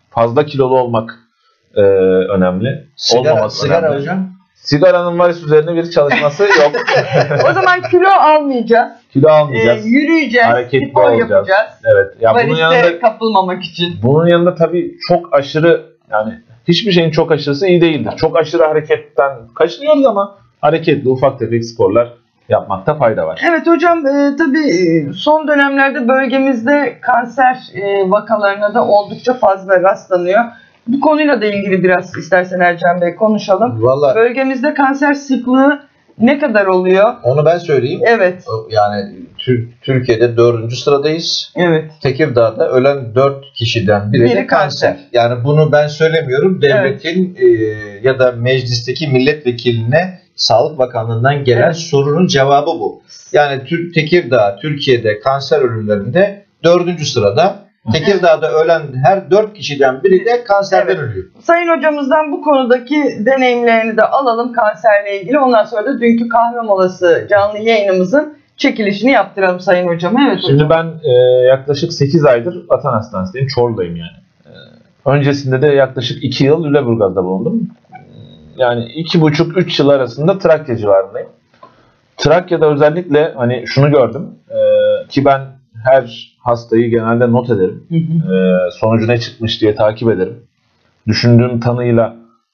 fazla kilolu olmak önemli. Olmaması Sigara önemli. hocam. Sigaranın varis üzerine bir çalışması yok. O zaman kilo almayacağız. Kilo almayacağız. Yürüyeceğiz. Hareketli Spor olacağız. yapacağız. Evet. Ya bunun Varise yanında kapılmamak için. bunun yanında tabii çok aşırı, yani hiçbir şeyin çok aşırısı iyi değildir. Çok aşırı hareketten kaçınıyoruz ama hareketli ufak tefek sporlar yapmakta fayda var. Evet hocam, tabii son dönemlerde bölgemizde kanser vakalarına da oldukça fazla rastlanıyor. Bu konuyla da ilgili biraz istersen Ercan Bey konuşalım. Vallahi Bölgemizde kanser sıklığı ne kadar oluyor? onu ben söyleyeyim. Evet. Yani Türkiye'de 4. sıradayız. Evet. Tekirdağ'da ölen 4 kişiden biri Biri de kanser. kanser. Yani bunu ben söylemiyorum. Devletin ya da meclisteki milletvekiline Sağlık Bakanlığı'ndan gelen Evet. sorunun cevabı bu. Yani Tekirdağ Türkiye'de kanser ölümlerinde 4. sırada. Tekirdağ'da ölen her 4 kişiden biri de kanserden Evet. ölüyor. Sayın hocamızdan bu konudaki deneyimlerini de alalım kanserle ilgili. Ondan sonra da dünkü kahve molası canlı yayınımızın çekilişini yaptıralım Sayın hocam. Evet hocam. Şimdi ben yaklaşık 8 aydır Vatan Hastanesi'ndeyim. Çorlu'dayım yani. Öncesinde de yaklaşık 2 yıl Lüleburgaz'da bulundum. Yani 2,5-3 yıl arasında Trakya civarındayım. Trakya'da özellikle hani şunu gördüm ki ben her hastayı genelde not ederim. Sonucu ne çıkmış diye takip ederim. Düşündüğüm tanıyla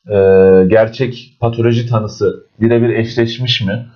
gerçek patoloji tanısı birebir eşleşmiş mi?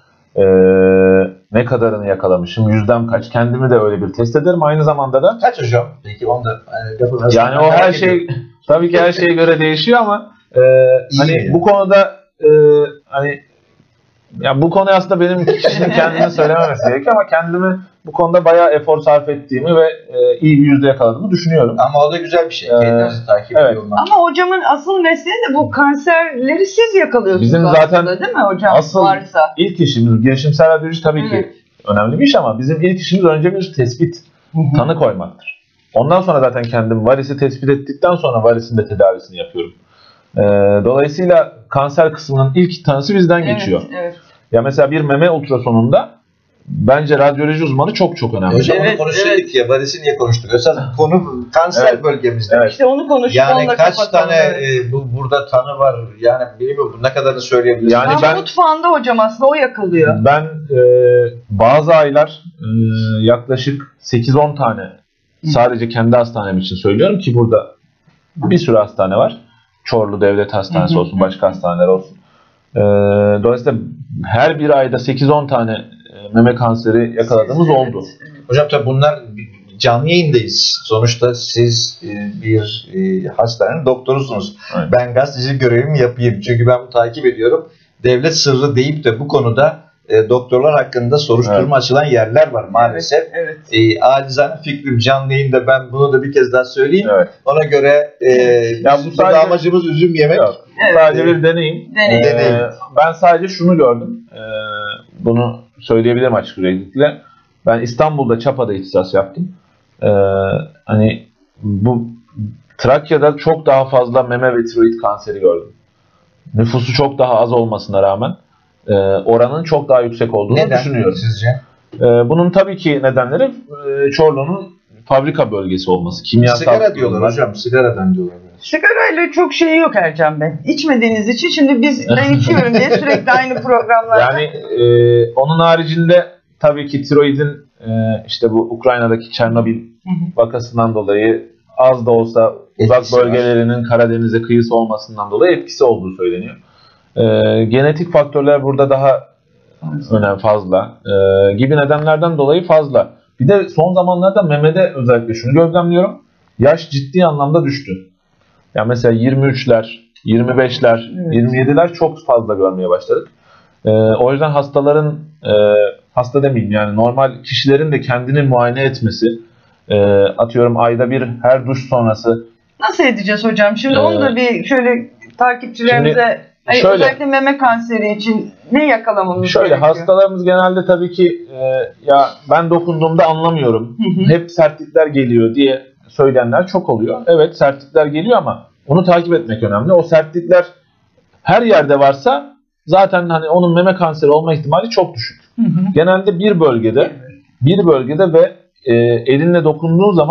Ne kadarını yakalamışım? Yüzdem kaç? Kendimi de öyle bir test ederim. Aynı zamanda da Kaç hocam? Peki onu da yapın. yani o her şey tabii ki her şeye göre değişiyor ama hani yani. bu konuda hani ya bu konuyu aslında benim kişinin kendine söylememesi gerekiyor ama kendimi bu konuda bayağı efor sarf ettiğimi ve iyi bir yüzde yakaladığımı düşünüyorum. Ama o da güzel bir şey. Kendinizi takip evet. ediyorum. Ama hocamın asıl mesleği de bu kanserleri siz yakalıyorsunuz Bizim aslında, zaten değil mi hocam? asıl Varsa. ilk işimiz girişimsel radyoloji tabii Evet. ki önemli bir iş ama bizim ilk işimiz önce bir tespit, tanı koymaktır. Ondan sonra zaten kendim varisi tespit ettikten sonra varisin de tedavisini yapıyorum. Dolayısıyla kanser kısmının ilk tanısı bizden geçiyor. Evet. Ya mesela bir meme ultrasonunda bence radyoloji uzmanı çok önemli. Hocam onu Evet, konuştuk ya. Varisi niye konuştuk? Esas konu kanser Evet. bölgemizde. Evet. İşte onu konuştuk. Yani onunla kaç kapatalım, tane evet. burada tanı var? Yani bilmiyorum ne kadarını söyleyebiliriz. Yani Ama ben- mutfağında hocam aslında o yakalıyor. Ben bazı aylar yaklaşık 8-10 tane sadece kendi hastanem için söylüyorum ki burada bir sürü hastane var. Çorlu Devlet Hastanesi olsun, başka hastaneler olsun. Dolayısıyla her bir ayda 8-10 tane meme kanseri yakaladığımız oldu. Hocam tabii bunlar canlı yayındayız. Sonuçta siz bir hastanenin doktorusunuz. Evet. Ben gazetecilik görevimi yapayım. Çünkü ben bunu takip ediyorum. Devlet sırrı deyip de bu konuda doktorlar hakkında soruşturma açılan yerler var maalesef. Evet. Acizane fikrim canlı yayında ben bunu da bir kez daha söyleyeyim. Evet. Ona göre Ya bizim bu sadece- amacımız üzüm yemek. Yok. Evet. Sadece bir deneyim. Deneyim. Ben sadece şunu gördüm. Bunu söyleyebilirim açık yüreklilikle. Ben İstanbul'da Çapa'da ihtisas yaptım. Hani bu Trakya'da çok daha fazla meme ve tiroid kanseri gördüm. Nüfusu çok daha az olmasına rağmen oranın çok daha yüksek olduğunu Neden düşünüyorum. sizce? Bunun tabii ki nedenleri Çorlu'nun fabrika bölgesi olması. Kimyasal Sigara diyorlar durumlar. hocam. Sigaradan diyorlar. Sigarayla çok şey yok Ercan Bey. İçmediğiniz için şimdi ben içiyorum diye sürekli aynı programlarda. Yani onun haricinde tabii ki tiroidin işte bu Ukrayna'daki Çernobil vakasından dolayı az da olsa uzak Etkisi var. bölgelerinin Karadeniz'e kıyısı olmasından dolayı etkisi olduğu söyleniyor. Genetik faktörler burada daha fazla gibi nedenlerden dolayı fazla. Bir de son zamanlarda memede özellikle şunu gözlemliyorum. Yaş ciddi anlamda düştü. Yani mesela 23'ler, 25'ler, Evet. 27'ler çok fazla görmeye başladık. O yüzden hastaların, hasta demeyeyim yani normal kişilerin de kendini muayene etmesi, atıyorum ayda bir her duş sonrası. Nasıl edeceğiz hocam? Şimdi onu da bir şöyle takipçilerimize şöyle- özellikle meme kanseri için ne yakalamamız Şöyle gerekiyor? hastalarımız genelde tabii ki ya ben dokunduğumda anlamıyorum. Hep sertlikler geliyor diye söyleyenler çok oluyor. Evet sertlikler geliyor ama onu takip etmek önemli. O sertlikler her yerde varsa zaten hani onun meme kanseri olma ihtimali çok düşük. Genelde bir bölgede ve elinle dokunduğun zaman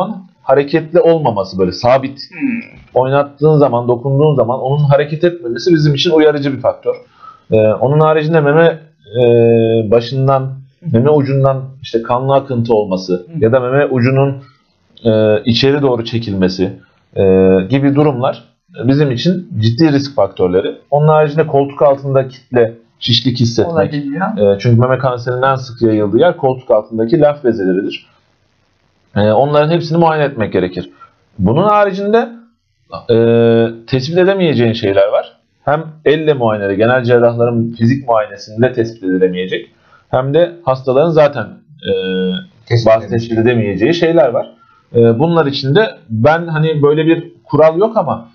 hareketli olmaması, böyle sabit. Oynattığın zaman, dokunduğun zaman onun hareket etmemesi bizim için uyarıcı bir faktör. Onun haricinde meme başından, meme ucundan işte kanlı akıntı olması ya da meme ucunun içeri doğru çekilmesi gibi durumlar bizim için ciddi risk faktörleri. Onun haricinde koltuk altında kitle, şişlik hissetmek. Çünkü meme kanserinin en sık yayıldığı yer koltuk altındaki lenf bezeleridir. Onların hepsini muayene etmek gerekir. Bunun haricinde tespit edemeyeceğin şeyler var. Hem elle muayenede, genel cerrahların fizik muayenesinde tespit edilemeyecek, hem de hastaların zaten bazı tespit edemeyeceği şeyler var. Bunlar için de ben hani böyle bir kural yok ama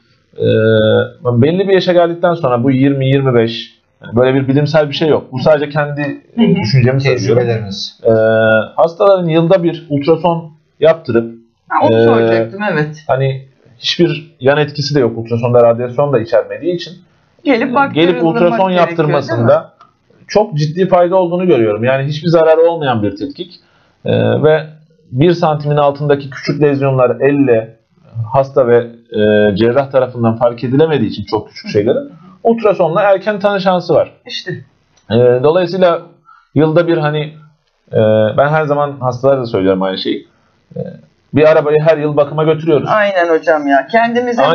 belli bir yaşa geldikten sonra bu 20-25 böyle bir bilimsel bir şey yok. Bu sadece kendi düşüncemi söylüyorum. Hastaların yılda bir ultrason yaptırıp onu soracaktım, evet. Hani hiçbir yan etkisi de yok. Ultrasonda radyasyon da içermediği için gelip ultrason yaptırmasında çok ciddi fayda olduğunu görüyorum. Yani hiçbir zararı olmayan bir tetkik ve 1 santimin altındaki küçük lezyonlar elle hasta ve cerrah tarafından fark edilemediği için çok küçük şeylerin ultrasonla erken tanı şansı var. İşte. Dolayısıyla yılda bir hani ben her zaman hastalara da söylüyorum aynı şeyi. Bir arabayı her yıl bakıma götürüyoruz. Aynen hocam ya. Kendimize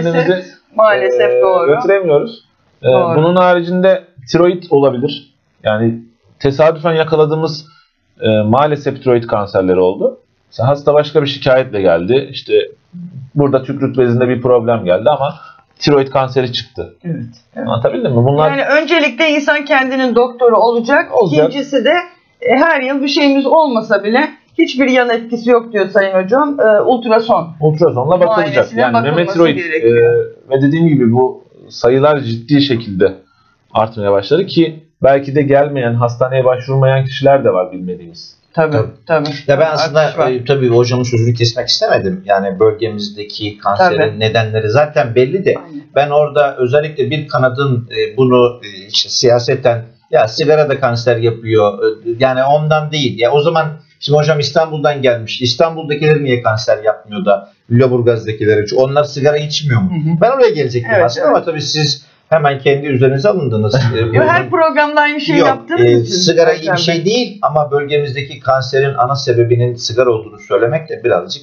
maalesef doğru. Götüremiyoruz. Doğru. Bunun haricinde tiroid olabilir. Yani tesadüfen yakaladığımız maalesef tiroid kanserleri oldu. Mesela hasta başka bir şikayetle geldi. İşte burada tükürük bezinde bir problem geldi ama tiroid kanseri çıktı. Evet. Anlatabildim mi? Bunlar... Yani öncelikle insan kendinin doktoru olacak. İkincisi de her yıl bir şeyimiz olmasa bile hiçbir yan etkisi yok diyor Sayın Hocam. Ultrasonla bakılacak. Yani meme tiroid ve dediğim gibi bu sayılar ciddi şekilde artmaya başladı ki belki de gelmeyen, hastaneye başvurmayan kişiler de var bilmediğimiz. Tabii. Ya ben aslında tabii hocamın sözünü kesmek istemedim. Yani bölgemizdeki kanserin nedenleri zaten belli de. Aynen. Ben orada özellikle bir kanadın bunu işte siyaseten ya sigara da kanser yapıyor. Yani ondan değil. Ya o zaman şimdi hocam İstanbul'dan gelmiş. İstanbul'dakiler niye kanser yapmıyor da Lüleburgaz'dakiler? Onlar sigara içmiyor mu? Ben oraya gelecektim aslında ama tabii siz hemen kendi üzerinize alındınız. Her programda aynı şeyi yaptığınız için. Sigara iyi bir şey değil ama bölgemizdeki kanserin ana sebebinin sigara olduğunu söylemek de birazcık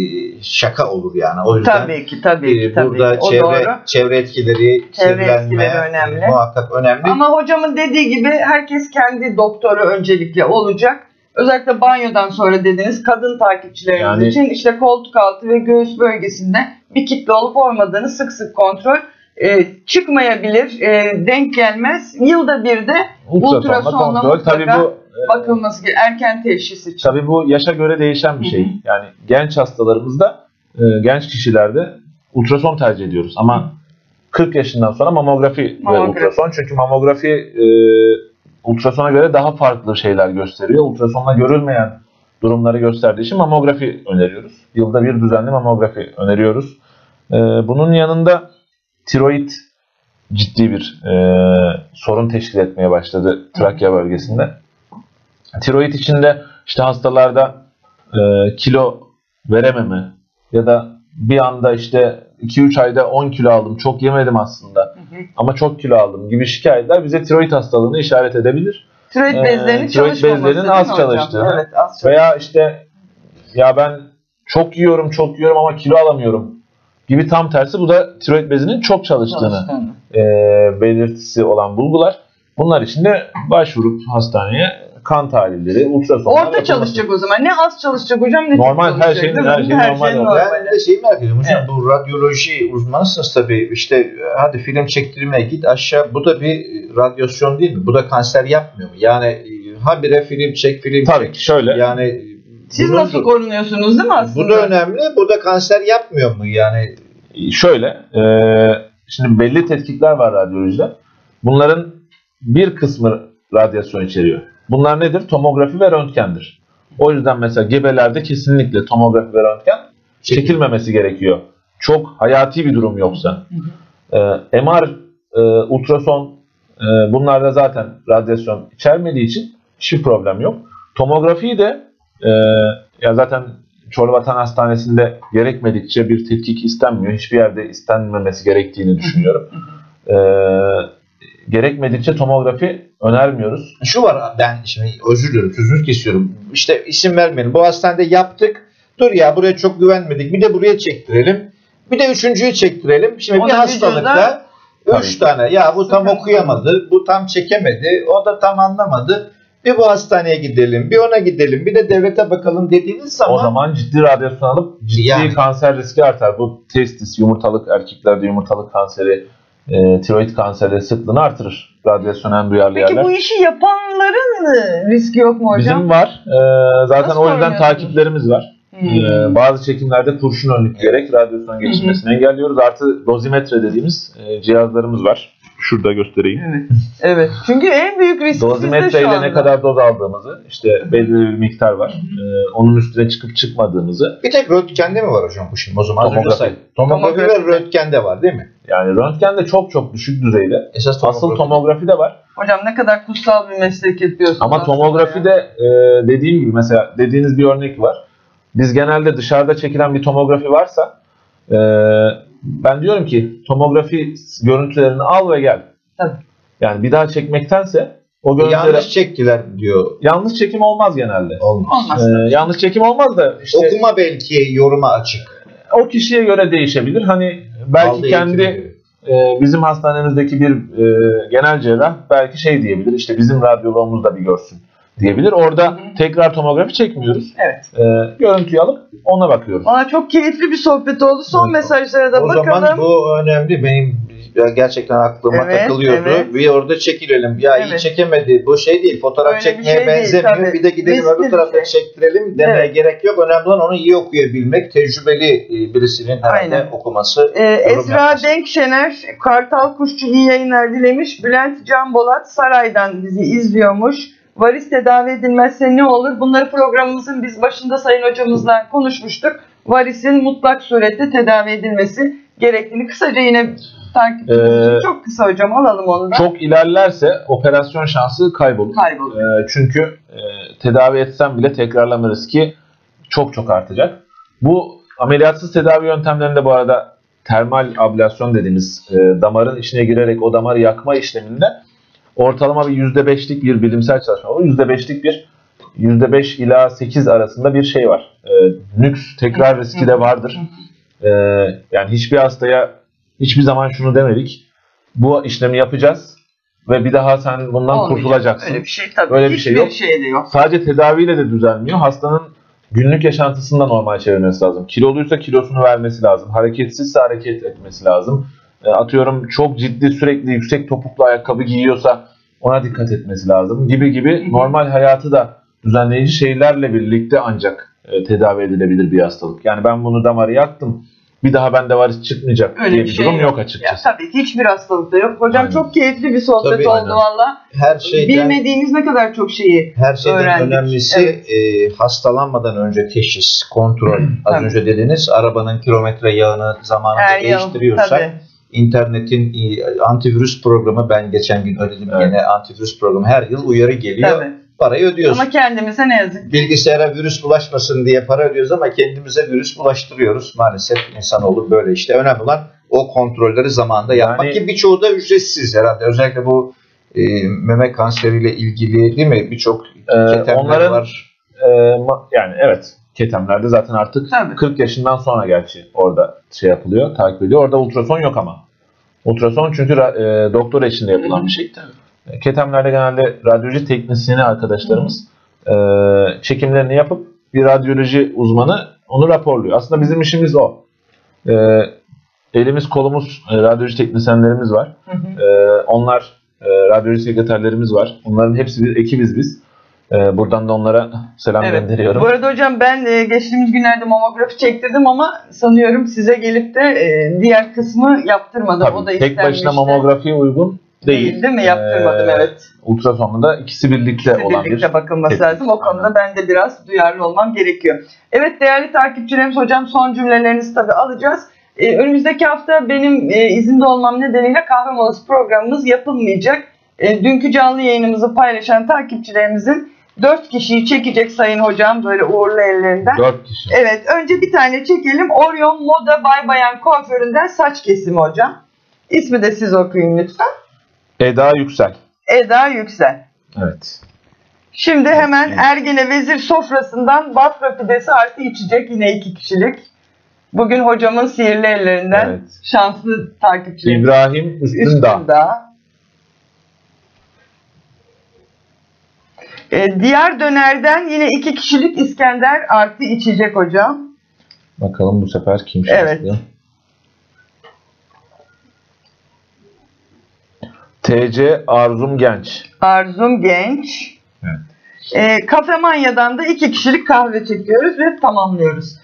şaka olur yani. O yüzden tabii ki. Burada çevre etkileri, kirlenme önemli. Muhakkak önemli. Ama hocamın dediği gibi herkes kendi doktoru öncelikle olacak. Özellikle banyodan sonra dediğiniz kadın takipçilerimiz için işte koltuk altı ve göğüs bölgesinde bir kitle olup olmadığını sık sık kontrol çıkmayabilir, denk gelmez. Yılda bir de ultrasonla mutlaka bakılması gerekiyor. Erken teşhis için. Tabii bu yaşa göre değişen bir şey. Yani genç hastalarımızda, genç kişilerde ultrason tercih ediyoruz. Ama 40 yaşından sonra mamografi ve ultrason. Çünkü mamografi ultrasona göre daha farklı şeyler gösteriyor. Ultrasonla görülmeyen durumları gösterdiği için mamografi öneriyoruz. Yılda bir düzenli mamografi öneriyoruz. Bunun yanında tiroid ciddi bir sorun teşkil etmeye başladı Trakya bölgesinde. Tiroid içinde işte hastalarda kilo verememe ya da bir anda işte 2-3 ayda 10 kilo aldım, çok yemedim aslında ama çok kilo aldım gibi şikayetler bize tiroid hastalığını işaret edebilir. Tiroid bezlerinin az çalıştığını veya işte ya ben çok yiyorum ama kilo alamıyorum gibi tam tersi, bu da tiroid bezinin çok çalıştığını belirtisi olan bulgular. Bunlar için de başvurup hastaneye kan tahlilleri, ultrasonlar. Orta çalışacak o zaman. Ne az çalışacak hocam, ne normal, çok çalışacak. her şey normal. Ben de şeyi merak ediyorum hocam, bu radyoloji uzmanısınız tabii, işte hadi film çektirmeye git aşağı, bu da bir radyasyon değil mi? Bu da kanser yapmıyor mu? Yani habire film çek. Tabii ki şöyle. Yani siz nasıl korunuyorsunuz değil mi aslında? Bu da önemli. Bu da kanser yapmıyor mu? Yani şöyle, şimdi belli tetkikler var radyolojide. Bunların bir kısmı radyasyon içeriyor. Bunlar nedir? Tomografi ve röntgendir. O yüzden mesela gebelerde kesinlikle tomografi ve röntgen çekilmemesi gerekiyor. Çok hayati bir durum yoksa. MR, ultrason, bunlarda zaten radyasyon içermediği için hiçbir problem yok. Tomografiyi de ya zaten Çorlu Vatan Hastanesi'nde gerekmedikçe bir tetkik istenmiyor. Hiçbir yerde istenmemesi gerektiğini düşünüyorum. Gerekmedikçe tomografi önermiyoruz. Şu var, ben şimdi özür diliyorum, sözünü kesiyorum. İşte isim vermeyelim. Bu hastanede yaptık. Dur ya, buraya çok güvenmedik. Bir de buraya çektirelim. Bir de üçüncüyü çektirelim. Şimdi O bir da hastalıkta 3 tane. Ya bu tam Sıkıntı okuyamadı. Bu tam çekemedi. O da tam anlamadı. Bir bu hastaneye gidelim. Bir ona gidelim. Bir de devlete bakalım dediğiniz zaman. O zaman ciddi radyasyon alıp ciddi kanser riski artar. Bu testis, yumurtalık, erkeklerde yumurtalık kanseri, tiroid kanseri sıklığını artırır. Radyasyona duyarlı Peki yerler. bu işi yapanların riski yok mu hocam? Bizim var. Zaten Nasıl o yüzden korunuyorsunuz? takiplerimiz var. Bazı çekimlerde kurşun önlük diyerek radyasyon geçmesini engelliyoruz. Artı dozimetre dediğimiz cihazlarımız var. Şurada göstereyim. Evet. Evet. Çünkü en büyük risk bizde Dozimetre şu ile anda. ne kadar doz aldığımızı, işte belli bir miktar var. Onun üstüne çıkıp çıkmadığımızı. Bir tek röntgende mi var hocam bu şimdi? O zaman Tomografi. Tomografi ve röntgende var değil mi? Yani röntgende çok düşük düzeyde. Esas Asıl tomografi de var. Hocam ne kadar kutsal bir meslek yapıyorsunuz. Ama aslında tomografi ya. de dediğim gibi, mesela dediğiniz bir örnek var. Biz genelde dışarıda çekilen bir tomografi varsa ben diyorum ki tomografi görüntülerini al ve gel. Tabii. Yani bir daha çekmektense o görüntüleri... Yanlış çektiler diyor. Yanlış çekim olmaz genelde. Olmaz. Olmaz. Yanlış çekim olmaz da işte Okuma belki yoruma açık. o kişiye göre değişebilir. Hani belki Aldığı kendi eğitimi. bizim hastanemizdeki bir genel cerrah belki şey diyebilir, işte bizim radyoloğumuz da bir görsün diyebilir. Orada tekrar tomografi çekmiyoruz. Evet. Görüntüyü alıp ona bakıyoruz. Valla çok keyifli bir sohbet oldu. Son Evet. mesajlara da O bakalım. zaman bu önemli. Benim gerçekten aklıma Evet, takılıyordu. evet. Bir orada çekilelim. Ya iyi Evet. çekemedi. Bu şey değil. Fotoğraf Öyle bir çekmeye şey değil, benzemiyor. tabii. Bir de gidelim Riskli öbür bir tarafta şey. çektirelim demeye Evet. gerek yok. Önemli olan onu iyi okuyabilmek. Tecrübeli birisinin herhalde Aynen. okuması. Esra yapması. Denkşener, Kartal Kuşçu iyi yayınlar dilemiş. Bülent Can Bolat Saray'dan bizi izliyormuş. Varis tedavi edilmezse ne olur? Bunları programımızın biz başında Sayın Hocamızla konuşmuştuk. Varisin mutlak surette tedavi edilmesi gerektiğini kısaca yine takipçimiz için çok kısa hocam alalım onu da. Çok ilerlerse operasyon şansı kaybolur. Çünkü tedavi etsem bile tekrarlama riski çok artacak. Bu ameliyatsız tedavi yöntemlerinde bu arada termal ablasyon dediğimiz damarın içine girerek o damarı yakma işleminde ortalama bir %5'lik bir bilimsel çalışma var. %5'lik bir %5 ila 8 arasında bir şey var. Nüks tekrar riski de vardır. Yani hiçbir hastaya hiçbir zaman şunu demedik. Bu işlemi yapacağız ve bir daha sen bundan Olmayacak. kurtulacaksın. Öyle bir şey tabii. Öyle bir şey yok. Hiçbir şey de yok. Sadece tedaviyle de düzelmiyor. Hastanın günlük yaşantısını da normal çevirmesi lazım. Kiloluysa kilosunu vermesi lazım. Hareketsizse hareket etmesi lazım. Atıyorum çok ciddi sürekli yüksek topuklu ayakkabı giyiyorsa ona dikkat etmesi lazım. Gibi normal hayatı da düzenleyici şeylerle birlikte ancak tedavi edilebilir bir hastalık. Yani ben bunu damarı yaktım, bir daha bende varis çıkmayacak Öyle diye bir bir şey durum yok. yok açıkçası. Ya, tabii ki hiçbir hastalıkta yok. Hocam Aynen. çok keyifli bir sohbet Tabii, oldu aynen. valla. Her şeyden, Bilmediğimiz ne kadar çok şeyi her şeyden öğrendik. önemlisi hastalanmadan önce teşhis, kontrol. Az Tabii. önce dediniz, arabanın kilometre yağını zamanında Her yıl, değiştiriyorsak tabii. internetin antivirüs programı, ben geçen gün ödedim yine antivirüs programı, her yıl uyarı geliyor. Tabii. Parayı ödüyoruz. Ama kendimize ne yazık ki. Bilgisayara virüs bulaşmasın diye para ödüyoruz ama kendimize virüs bulaştırıyoruz. Maalesef insanoğlu böyle işte. Önemli olan o kontrolleri zamanında yapmak, Yani- ki birçoğu da ücretsiz herhalde. Özellikle bu meme kanseriyle ilgili değil mi? Birçok ketemler onların- var. Yani evet, ketemlerde zaten artık Tabii. 40 yaşından sonra gerçi orada şey yapılıyor, takip ediliyor. Orada ultrason yok ama. Ultrason çünkü doktor eşliğinde yapılan bir şey. Ketemlerde genelde radyoloji teknisyeni arkadaşlarımız çekimlerini yapıp bir radyoloji uzmanı onu raporluyor. Aslında bizim işimiz o. Elimiz kolumuz radyoloji teknisyenlerimiz var. Onlar radyoloji sekreterlerimiz var. Onların hepsi bir ekibiz biz. Buradan da onlara selam gönderiyorum. Bu arada hocam ben geçtiğimiz günlerde mamografi çektirdim ama sanıyorum size gelip de diğer kısmı yaptırmadım. Tabii, O da tek başına istenmişti. mamografiye uygun değil. Değil mi? Yaptırmadım, evet. Ultrasonda ikisi birlikte olan Birlikte bir bakılması teknik. lazım. O konuda Aynen. ben de biraz duyarlı olmam gerekiyor. Evet değerli takipçilerimiz, hocam son cümlelerinizi tabii alacağız. Önümüzdeki hafta benim izinde olmam nedeniyle kahve molası programımız yapılmayacak. Dünkü canlı yayınımızı paylaşan takipçilerimizin 4 kişiyi çekecek sayın hocam böyle uğurlu ellerinden. 4 kişi. Evet, önce bir tane çekelim. Orion Moda Bay Bayan kuaföründen saç kesimi hocam. İsmi de siz okuyun lütfen. Eda Yüksel. Eda Yüksel. Evet. Şimdi hemen Ergene Vezir sofrasından Bafra pidesi artı içecek, yine 2 kişilik. Bugün hocamın sihirli ellerinden Evet. şanslı takipçilerimiz. İbrahim Üstündağ. Diğer dönerden yine 2 kişilik İskender artı içecek hocam. Bakalım bu sefer kim Evet. şanslı? TC Arzum Genç. Arzum Genç. Evet. Kafe Manya'dan da 2 kişilik kahve çekiyoruz ve tamamlıyoruz.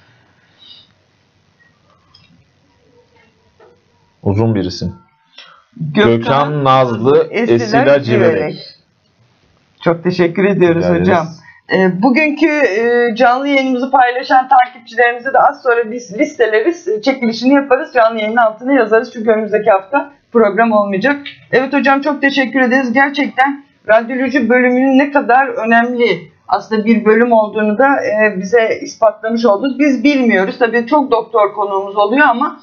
Uzun bir isim. Gökhan Nazlı Esila Civelek. Çok teşekkür ediyoruz Rica hocam. Bugünkü canlı yayınımızı paylaşan takipçilerimize de az sonra biz listeleriz, çekilişini yaparız. Canlı yayının altına yazarız çünkü önümüzdeki hafta program olmayacak. Evet hocam, çok teşekkür ederiz. Gerçekten radyoloji bölümünün ne kadar önemli aslında bir bölüm olduğunu da bize ispatlamış oldunuz. Biz bilmiyoruz. Tabii çok doktor konuğumuz oluyor ama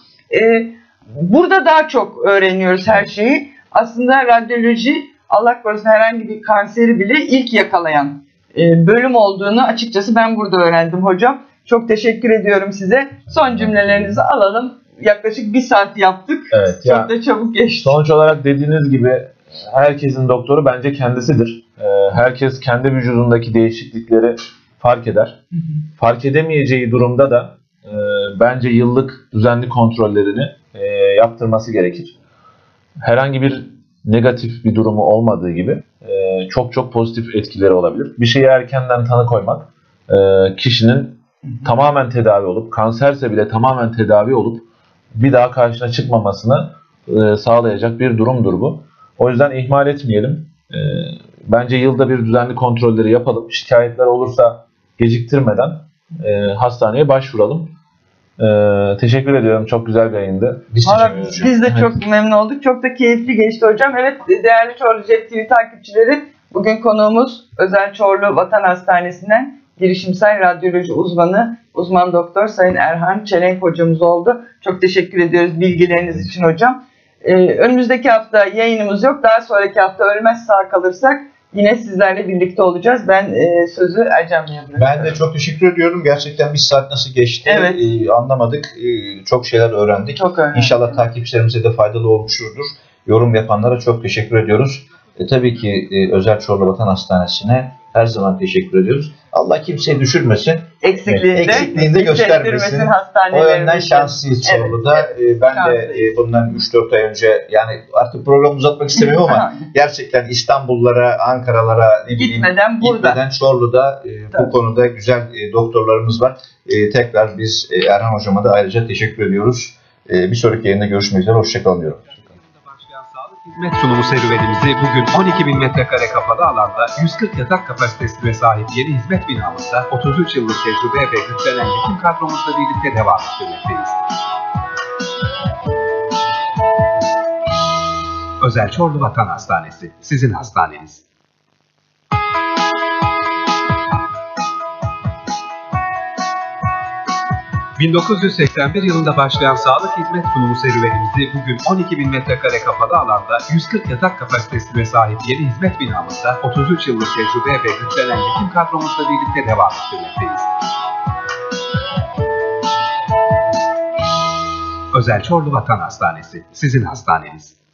burada daha çok öğreniyoruz her şeyi. Aslında radyoloji, Allah korusun, herhangi bir kanseri bile ilk yakalayan bölüm olduğunu açıkçası ben burada öğrendim hocam. Çok teşekkür ediyorum size. Son cümlelerinizi alalım. Yaklaşık 1 saat yaptık. Evet, çok da çabuk geçti. Sonuç olarak dediğiniz gibi herkesin doktoru bence kendisidir. Herkes kendi vücudundaki değişiklikleri fark eder. Fark edemeyeceği durumda da bence yıllık düzenli kontrollerini yaptırması gerekir. Herhangi bir negatif bir durumu olmadığı gibi çok çok pozitif etkileri olabilir. Bir şeye erkenden tanı koymak kişinin tamamen tedavi olup, kanserse bile tamamen tedavi olup bir daha karşına çıkmamasını sağlayacak bir durumdur bu. O yüzden ihmal etmeyelim. Bence yılda bir düzenli kontrolleri yapalım. Şikayetler olursa geciktirmeden hastaneye başvuralım. Teşekkür ediyorum. Çok güzel bir yayındı. Biz de çok memnun olduk. Çok da keyifli geçti hocam. Evet, değerli Çorlu Cep TV takipçileri, bugün konuğumuz Özel Çorlu Vatan Hastanesi'nden girişimsel radyoloji uzman doktor Sayın Erhan Çelenk hocamız oldu. Çok teşekkür ediyoruz bilgileriniz için hocam. Önümüzdeki hafta yayınımız yok. Daha sonraki hafta ölmez sağ kalırsak yine sizlerle birlikte olacağız. Ben sözü Ercan Bey'e bırakıyorum. Ben de çok teşekkür ediyorum. Gerçekten 1 saat nasıl geçti anlamadık. Çok şeyler öğrendik. Çok önemli. İnşallah takipçilerimize de faydalı olmuştur. Yorum yapanlara çok teşekkür ediyoruz. Tabii ki Özel Çorlu Vatan Hastanesi'ne her zaman teşekkür ediyoruz. Allah kimseyi düşürmesin. Eksikliğinde göstermesin. O yönden şanslıyız Çorlu'da. Evet, ben de bundan 3-4 ay önce, yani artık programı uzatmak istemiyorum ama gerçekten İstanbullara, Ankaralara gitmeden Çorlu'da bu konuda güzel doktorlarımız var. Tekrar biz Erhan Hocama da ayrıca teşekkür ediyoruz. Bir sonraki yayında görüşmek üzere. Hoşçakalın diyorum. Hizmet sunumu serüvenimizi bugün 12.000 metrekare kapalı alanda 140 yatak kapasitesine sahip yeni hizmet binamızda 33 yıllık tecrübe ve güçlenen hekim kadromuzla birlikte devam ettirmekteyiz. Özel Çorlu Vatan Hastanesi, sizin hastaneniz. ...1981 yılında başlayan sağlık hizmet sunumu serüvenimizi bugün 12.000 metrekare kapalı alanda 140 yatak kapasitesine sahip yeni hizmet binamızda 33 yıllık tecrübe ve güçlenen hekim kadromuzla birlikte devam ettirmekteyiz. Özel Çorlu Vatan Hastanesi, sizin hastaneniz.